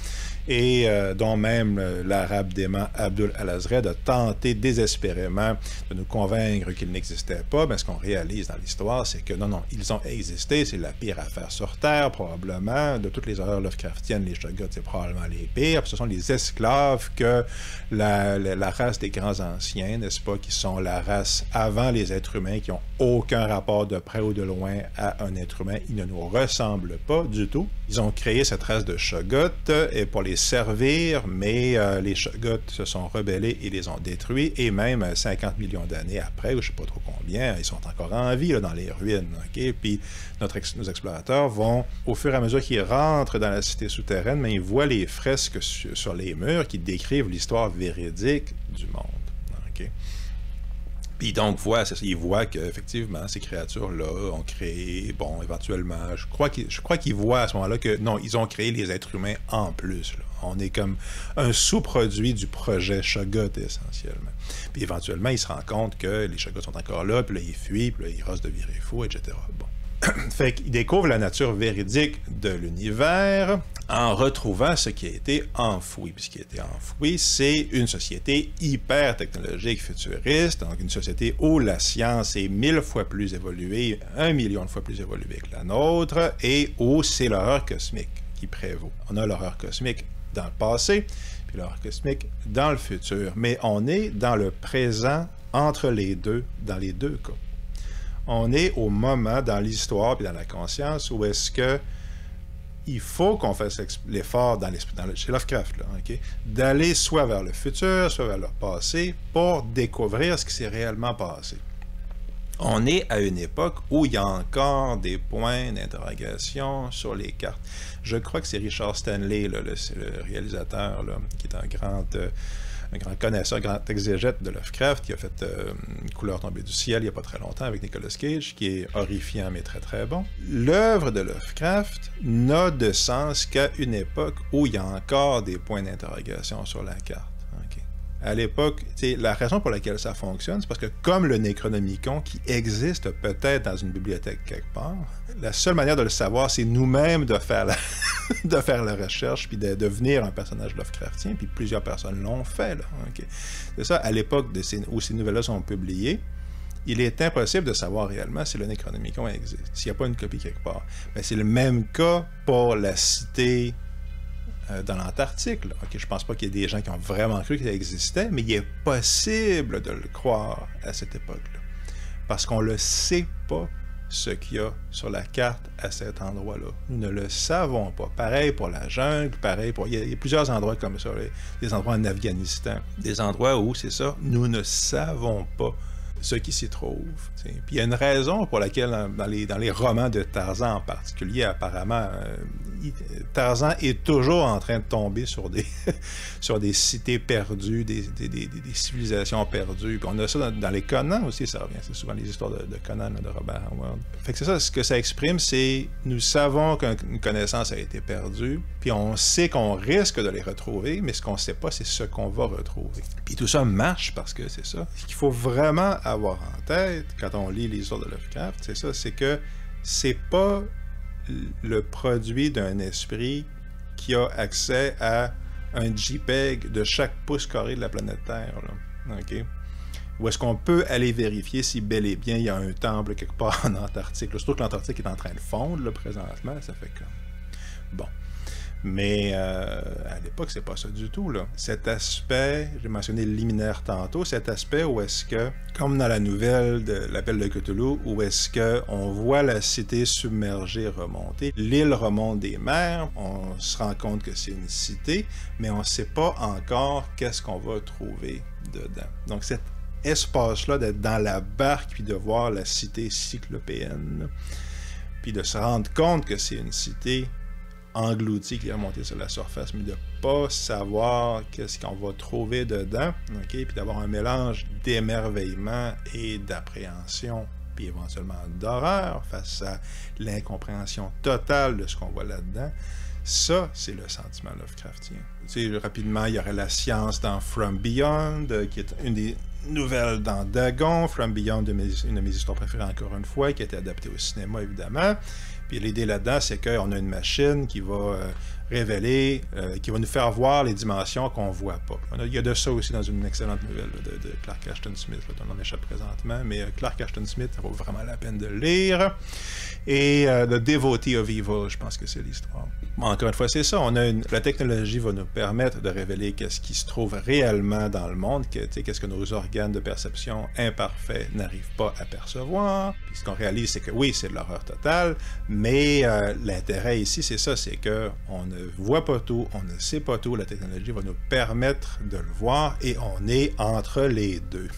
et euh, dont même euh, l'arabe dément Abdul al-Azred a tenté désespérément de nous convaincre qu'ils n'existaient pas. Mais ce qu'on réalise dans l'histoire, c'est que non, non, ils ont existé, c'est la pire affaire sur Terre, probablement. De toutes les horreurs Lovecraftiennes, les Shoggoths, c'est probablement les pires. Puis ce sont les esclaves que la, la, la race des grands anciens, n'est-ce pas, qui sont la race avant les êtres humains, qui n'ont aucun rapport de près ou de loin à un être humain. Ils ne nous ressemblent pas du tout. Ils ont créé cette race de Shoggoths et pour les servir, mais euh, les Shoggoths se sont rebellés et les ont détruits, et même cinquante millions d'années après, ou je ne sais pas trop combien, ils sont encore en vie là, dans les ruines. Okay? Puis notre ex nos explorateurs vont, au fur et à mesure qu'ils rentrent dans la cité souterraine, mais ils voient les fresques sur, sur les murs qui décrivent l'histoire véridique du monde. Okay? Puis donc, voit, ils voient qu'effectivement, ces créatures-là ont créé, bon, éventuellement, je crois qu'ils je crois qu'ils voient à ce moment-là que, non, ils ont créé les êtres humains en plus. Là. On est comme un sous-produit du projet Shoggoth, essentiellement. Puis éventuellement, ils se rendent compte que les Shoggoths sont encore là, puis là, ils fuient, puis là, ils rosent de virer fou, et cetera. Bon. Fait qu'il découvre la nature véridique de l'univers en retrouvant ce qui a été enfoui. Puis ce qui a été enfoui, c'est une société hyper technologique, futuriste, donc une société où la science est mille fois plus évoluée, un million de fois plus évoluée que la nôtre, et où c'est l'horreur cosmique qui prévaut. On a l'horreur cosmique dans le passé, puis l'horreur cosmique dans le futur. Mais on est dans le présent entre les deux, dans les deux cas. On est au moment dans l'histoire et dans la conscience où est-ce que il faut qu'on fasse l'effort dans l'esprit, dans le, chez Lovecraft, là, okay, d'aller soit vers le futur, soit vers le passé pour découvrir ce qui s'est réellement passé. On est à une époque où il y a encore des points d'interrogation sur les cartes. Je crois que c'est Richard Stanley, là, le, le réalisateur, là, qui est un grand... Euh, un grand connaisseur, un grand exégète de Lovecraft, qui a fait euh, Une couleur tombée du ciel il n'y a pas très longtemps avec Nicolas Cage, qui est horrifiant mais très très bon. L'œuvre de Lovecraft n'a de sens qu'à une époque où il y a encore des points d'interrogation sur la carte. Okay. À l'époque, la raison pour laquelle ça fonctionne, c'est parce que comme le Necronomicon, qui existe peut-être dans une bibliothèque quelque part, la seule manière de le savoir, c'est nous-mêmes de faire la, de faire la recherche, puis de devenir un personnage Lovecraftien, puis plusieurs personnes l'ont fait. Là. Okay. C'est ça, à l'époque de ces, où ces nouvelles-là sont publiées, il est impossible de savoir réellement si le Necronomicon existe, s'il n'y a pas une copie quelque part. Mais c'est le même cas pour la cité euh, dans l'Antarctique. Okay, je ne pense pas qu'il y ait des gens qui ont vraiment cru que ça existait, mais il est possible de le croire à cette époque-là. Parce qu'on ne le sait pas, ce qu'il y a sur la carte à cet endroit-là. Nous ne le savons pas. Pareil pour la jungle, pareil pour... Il y a, il y a plusieurs endroits comme ça, des endroits en Afghanistan, des endroits où, c'est ça, nous ne savons pas ce qui s'y trouve. T'sais. Puis il y a une raison pour laquelle, dans les, dans les romans de Tarzan en particulier, apparemment, euh, Tarzan est toujours en train de tomber sur des, sur des cités perdues, des, des, des, des civilisations perdues. Puis on a ça dans, dans les Conan aussi, ça revient. C'est souvent les histoires de, de Conan, là, de Robert Howard. Fait que c'est ça, ce que ça exprime, c'est nous savons qu'une connaissance a été perdue, puis on sait qu'on risque de les retrouver, mais ce qu'on ne sait pas, c'est ce qu'on va retrouver. Puis tout ça marche parce que c'est ça. Ce qu'il faut vraiment avoir en tête quand on lit les histoires de Lovecraft, c'est ça, c'est que c'est pas le produit d'un esprit qui a accès à un JPEG de chaque pouce carré de la planète Terre, là. OK? Ou est-ce qu'on peut aller vérifier si bel et bien il y a un temple quelque part en Antarctique? Là, surtout que l'Antarctique est en train de fondre, là, présentement, ça fait comme... Bon. Mais euh, à l'époque, c'est pas ça du tout, là. Cet aspect, j'ai mentionné le liminaire tantôt, cet aspect où est-ce que, comme dans la nouvelle de l'appel de Cthulhu, où est-ce qu'on voit la cité submergée remonter, l'île remonte des mers, on se rend compte que c'est une cité, mais on ne sait pas encore qu'est-ce qu'on va trouver dedans. Donc cet espace-là d'être dans la barque, puis de voir la cité cyclopéenne, puis de se rendre compte que c'est une cité englouti qui est remonté sur la surface, mais de ne pas savoir qu'est-ce qu'on va trouver dedans, okay? Puis d'avoir un mélange d'émerveillement et d'appréhension, puis éventuellement d'horreur face à l'incompréhension totale de ce qu'on voit là-dedans. Ça, c'est le sentiment Lovecraftien. Tu sais, rapidement, il y aurait la science dans From Beyond, euh, qui est une des nouvelles dans Dagon. From Beyond, de mes, une de mes histoires préférées encore une fois, qui a été adaptée au cinéma, évidemment. Puis l'idée là-dedans, c'est qu'on a une machine qui va euh, révéler, euh, qui va nous faire voir les dimensions qu'on ne voit pas. On a, il y a de ça aussi dans une excellente nouvelle là, de, de Clark Ashton Smith, là, dont on échappe présentement, mais euh, Clark Ashton Smith, ça vaut vraiment la peine de le lire. Et euh, The Devotee of Evil, je pense que c'est l'histoire. Bon, encore une fois, c'est ça. On a une, la technologie va nous permettre de révéler qu'est-ce qui se trouve réellement dans le monde, que, qu'est-ce que nos organes de perception imparfaits n'arrivent pas à percevoir. Puis ce qu'on réalise, c'est que oui, c'est de l'horreur totale, mais euh, l'intérêt ici, c'est ça, c'est que on ne voit pas tout, on ne sait pas tout. La technologie va nous permettre de le voir et on est entre les deux.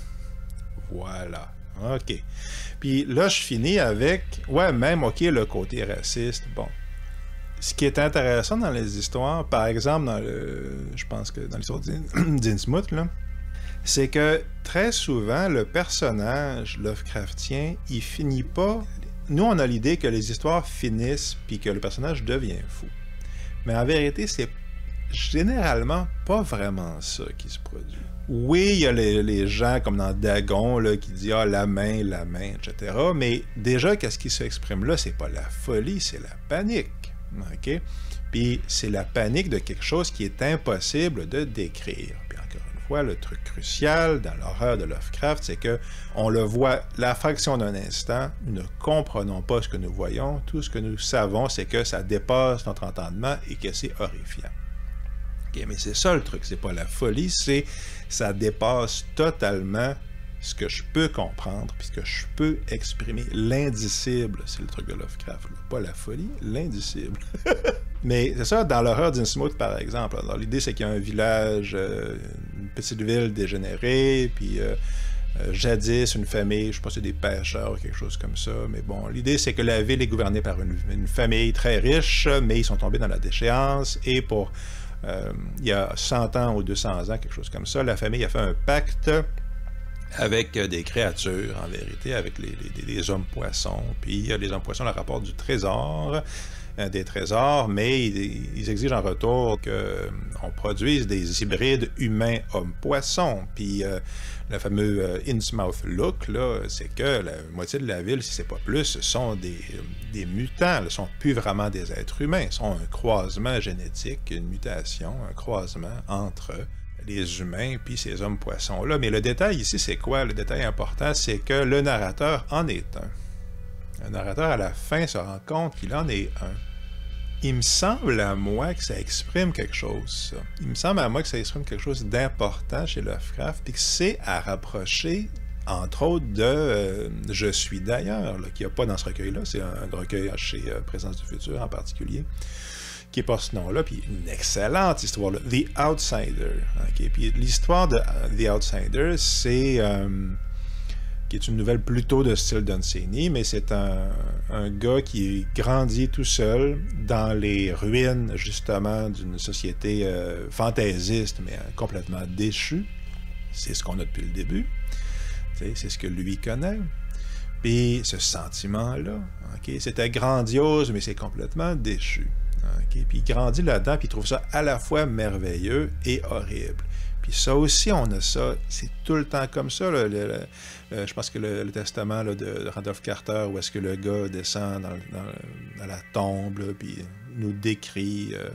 Voilà. OK. Puis là, je finis avec, ouais, même, OK, le côté raciste. Bon. Ce qui est intéressant dans les histoires, par exemple, dans le, je pense que dans l'histoire d'Innsmouth, là, c'est que très souvent, le personnage Lovecraftien, il finit pas... Nous, on a l'idée que les histoires finissent puis que le personnage devient fou. Mais en vérité, c'est généralement pas vraiment ça qui se produit. Oui, il y a les, les gens comme dans Dagon là, qui disent « Ah, la main, la main, et cetera » Mais déjà, qu'est-ce qui s'exprime là? C'est pas la folie, c'est la panique. OK? Puis c'est la panique de quelque chose qui est impossible de décrire. Puis encore une fois, le truc crucial dans l'horreur de Lovecraft, c'est que on le voit la fraction d'un instant, nous ne comprenons pas ce que nous voyons, tout ce que nous savons, c'est que ça dépasse notre entendement et que c'est horrifiant. Okay, mais c'est ça le truc, c'est pas la folie, c'est ça dépasse totalement ce que je peux comprendre, puis ce que je peux exprimer. L'indicible, c'est le truc de Lovecraft, là. Pas la folie, l'indicible. Mais c'est ça, dans l'horreur d'Innsmouth, par exemple. Alors, l'idée, c'est qu'il y a un village, euh, une petite ville dégénérée, puis euh, euh, jadis, une famille, je sais pas si c'est des pêcheurs ou quelque chose comme ça, mais bon, l'idée, c'est que la ville est gouvernée par une, une famille très riche, mais ils sont tombés dans la déchéance, et pour, euh, il y a cent ans ou deux cents ans, quelque chose comme ça, la famille a fait un pacte avec des créatures, en vérité, avec les, les, les hommes-poissons. Puis les hommes-poissons leur rapportent du trésor, euh, des trésors, mais ils, ils exigent en retour qu'on produise des hybrides humains-hommes-poissons. Puis euh, le fameux euh, Innsmouth Look, là, c'est que la moitié de la ville, si c'est pas plus, sont des, des mutants, ne sont plus vraiment des êtres humains, ils sont un croisement génétique, une mutation, un croisement entre les humains puis ces hommes-poissons-là. Mais le détail ici, c'est quoi? Le détail important, c'est que le narrateur en est un. Le narrateur, à la fin, se rend compte qu'il en est un. Il me semble à moi que ça exprime quelque chose, ça. Il me semble à moi que ça exprime quelque chose d'important chez Lovecraft, puis que c'est à rapprocher, entre autres, de euh, « Je suis d'ailleurs », qu'il n'y a pas dans ce recueil-là. C'est un, un recueil chez euh, Présence du futur en particulier, qui est pas ce nom-là, puis une excellente histoire, là, The Outsider. Okay? Puis l'histoire de uh, The Outsider, c'est euh, qui est une nouvelle plutôt de style Dunsany, mais c'est un, un gars qui grandit tout seul dans les ruines, justement, d'une société euh, fantaisiste, mais euh, complètement déchue. C'est ce qu'on a depuis le début. T'sais, c'est ce que lui connaît. Puis ce sentiment-là, okay? C'était grandiose, mais c'est complètement déchu. Okay? Puis il grandit là-dedans, puis il trouve ça à la fois merveilleux et horrible. Puis ça aussi, on a ça, c'est tout le temps comme ça. Là, le, le, le, je pense que le, le testament là, de Randolph Carter, où est-ce que le gars descend dans, dans, dans la tombe, là, puis nous décrit euh,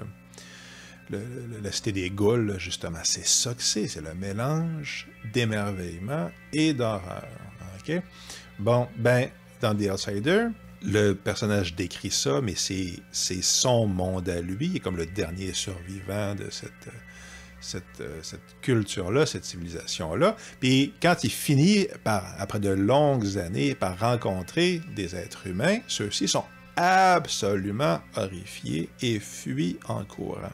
le, le, la cité des Gaules, justement. C'est ça que c'est, c'est le mélange d'émerveillement et d'horreur. Okay? Bon, ben, dans The Outsider, le personnage décrit ça, mais c'est, c'est son monde à lui. Il est comme le dernier survivant de cette, cette, cette culture-là, cette civilisation-là. Puis quand il finit, par, après de longues années, par rencontrer des êtres humains, ceux-ci sont absolument horrifiés et fuient en courant.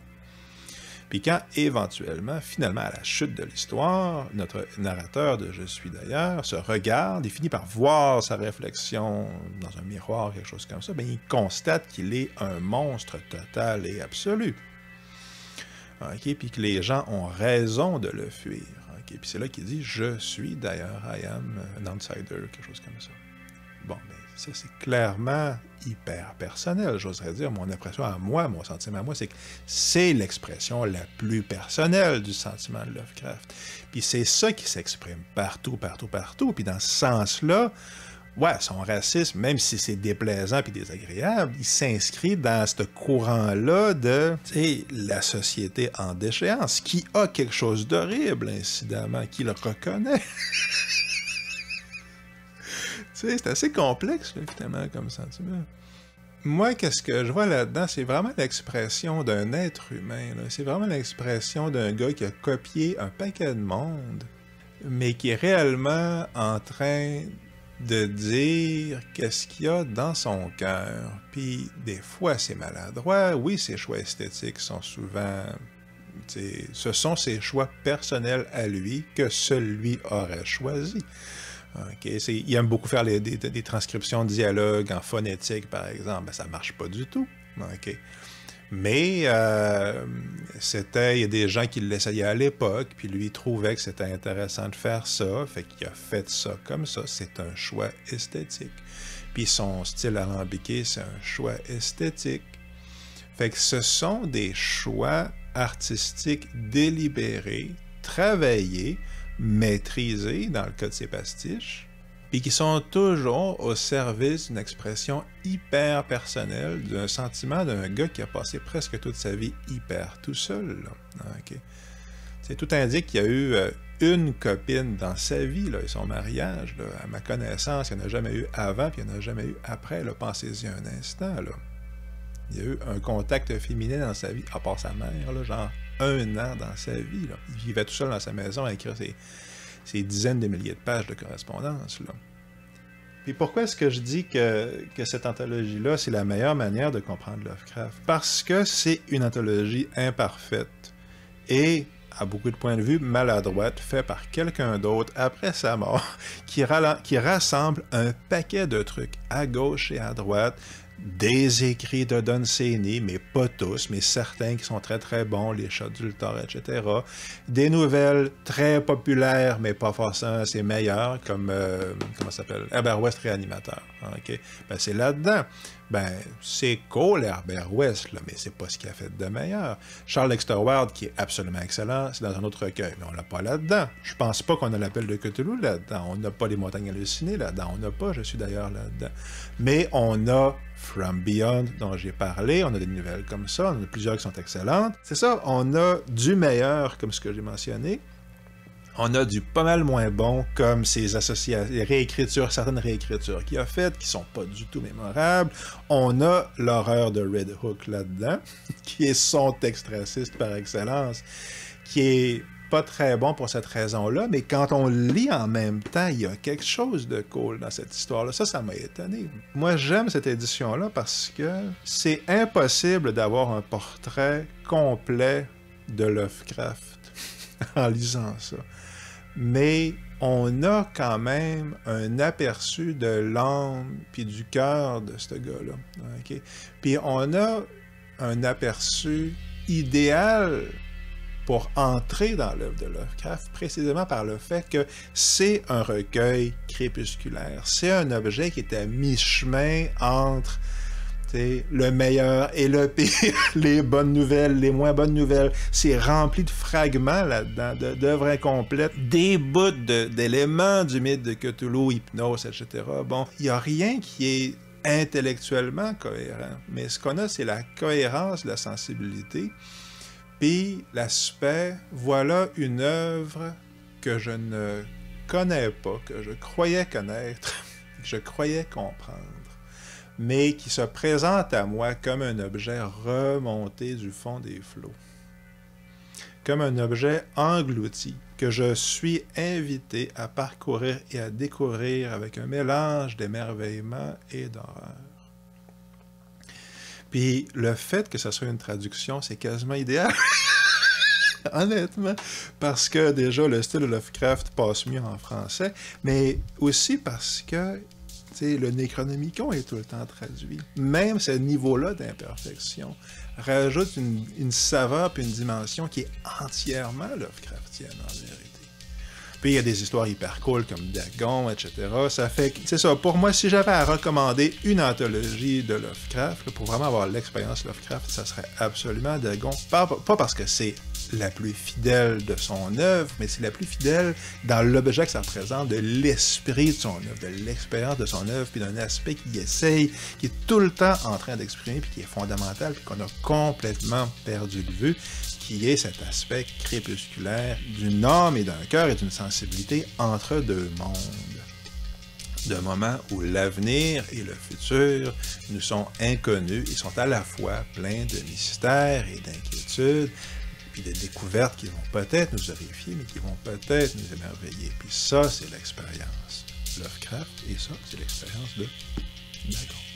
Puis quand, éventuellement, finalement, à la chute de l'histoire, notre narrateur de « Je suis d'ailleurs » se regarde et finit par voir sa réflexion dans un miroir, quelque chose comme ça, bien, il constate qu'il est un monstre total et absolu. Okay? Puis que les gens ont raison de le fuir. Okay? Puis c'est là qu'il dit « Je suis d'ailleurs, I am an outsider », quelque chose comme ça. Bon, bien, ça, c'est clairement hyper personnel, j'oserais dire. Mon impression à moi, mon sentiment à moi, c'est que c'est l'expression la plus personnelle du sentiment de Lovecraft. Puis c'est ça qui s'exprime partout, partout, partout. Puis dans ce sens-là, ouais, son racisme, même si c'est déplaisant puis désagréable, il s'inscrit dans ce courant-là de, tu sais, la société en déchéance, qui a quelque chose d'horrible, incidemment, qui le reconnaît. C'est assez complexe, là, finalement, comme sentiment. Moi, qu'est-ce que je vois là-dedans, c'est vraiment l'expression d'un être humain. C'est vraiment l'expression d'un gars qui a copié un paquet de monde, mais qui est réellement en train de dire qu'est-ce qu'il y a dans son cœur. Puis, des fois, c'est maladroit. Oui, ses choix esthétiques sont souvent... Ce sont ses choix personnels à lui que seul lui aurait choisi. Okay, il aime beaucoup faire les, des, des transcriptions de dialogues en phonétique, par exemple. Ben, ça ne marche pas du tout. Okay. Mais euh, c'était, il y a des gens qui l'essayaient à l'époque, puis lui il trouvait que c'était intéressant de faire ça, fait qu'il a fait ça comme ça. C'est un choix esthétique. Puis son style alambiqué, c'est un choix esthétique. Fait que ce sont des choix artistiques délibérés, travaillés, maîtrisés dans le cas de ces pastiches, puis qui sont toujours au service d'une expression hyper personnelle, d'un sentiment d'un gars qui a passé presque toute sa vie hyper tout seul. Là. Okay. C'est tout indique qu'il y a eu euh, une copine dans sa vie, là, et son mariage, là, à ma connaissance, il n'y en a jamais eu avant, puis il n'y en a jamais eu après. Là, pensez-y un instant. Là. Il y a eu un contact féminin dans sa vie, à part sa mère, là, genre un an dans sa vie. Là. Il vivait tout seul dans sa maison à écrire ses, ses dizaines de milliers de pages de correspondance. Là. Et pourquoi est-ce que je dis que, que cette anthologie-là, c'est la meilleure manière de comprendre Lovecraft? Parce que c'est une anthologie imparfaite et, à beaucoup de points de vue, maladroite, faite par quelqu'un d'autre après sa mort, qui, qui rassemble un paquet de trucs à gauche et à droite, des écrits de Don Cheney, mais pas tous, mais certains qui sont très très bons, les chats du Luthor, et cetera. Des nouvelles très populaires, mais pas forcément assez meilleures, comme, euh, comment ça s'appelle, Herbert West Réanimateur. Okay? Ben, c'est là-dedans. Ben, c'est cool, Herbert West, là, mais c'est pas ce qu'il a fait de meilleur. Charles Dexter Ward, qui est absolument excellent, c'est dans un autre recueil, mais on l'a pas là-dedans. Je pense pas qu'on a l'appel de Cthulhu là-dedans. On n'a pas les montagnes hallucinées là-dedans. On n'a pas Je suis d'ailleurs là-dedans. Mais on a From Beyond, dont j'ai parlé. On a des nouvelles comme ça. On a plusieurs qui sont excellentes. C'est ça, on a du meilleur, comme ce que j'ai mentionné. On a du pas mal moins bon, comme ses associations, les réécritures, certaines réécritures qu'il a faites, qui sont pas du tout mémorables. On a l'horreur de Red Hook là-dedans, qui est son texte raciste par excellence, qui est pas très bon pour cette raison-là, mais quand on lit en même temps, il y a quelque chose de cool dans cette histoire-là. Ça, ça m'a étonné. Moi, j'aime cette édition-là parce que c'est impossible d'avoir un portrait complet de Lovecraft en lisant ça. Mais on a quand même un aperçu de l'âme puis du cœur de ce gars-là. Okay? Puis on a un aperçu idéal pour entrer dans l'œuvre de Lovecraft, précisément par le fait que c'est un recueil crépusculaire. C'est un objet qui est à mi-chemin entre le meilleur et le pire, les bonnes nouvelles, les moins bonnes nouvelles. C'est rempli de fragments là-dedans, d'œuvres incomplètes, des bouts d'éléments du mythe de Cthulhu, Hypnos, et cetera. Bon, il n'y a rien qui est intellectuellement cohérent, mais ce qu'on a, c'est la cohérence de la sensibilité, puis l'aspect, voilà une œuvre que je ne connais pas, que je croyais connaître, que je croyais comprendre, mais qui se présente à moi comme un objet remonté du fond des flots, comme un objet englouti, que je suis invité à parcourir et à découvrir avec un mélange d'émerveillement et d'horreur. Puis le fait que ce soit une traduction, c'est quasiment idéal, honnêtement, parce que déjà le style de Lovecraft passe mieux en français, mais aussi parce que le Necronomicon est tout le temps traduit. Même ce niveau-là d'imperfection rajoute une, une saveur et une dimension qui est entièrement Lovecraftienne, en vérité. Puis il y a des histoires hyper cool comme Dagon, et cetera. Ça fait que, c'est ça, pour moi, si j'avais à recommander une anthologie de Lovecraft, là, pour vraiment avoir l'expérience Lovecraft, ça serait absolument Dagon. Pas, pas parce que c'est la plus fidèle de son œuvre, mais c'est la plus fidèle dans l'objet que ça représente, de l'esprit de son œuvre, de l'expérience de son œuvre, puis d'un aspect qu'il essaye, qui est tout le temps en train d'exprimer, puis qui est fondamental, puis qu'on a complètement perdu de vue, qui est cet aspect crépusculaire d'une âme et d'un cœur et d'une sensibilité entre deux mondes. De moments où l'avenir et le futur nous sont inconnus, ils sont à la fois pleins de mystères et d'inquiétudes, puis de découvertes qui vont peut-être nous horrifier, mais qui vont peut-être nous émerveiller. Puis ça, c'est l'expérience Lovecraft, et ça, c'est l'expérience de Dagon.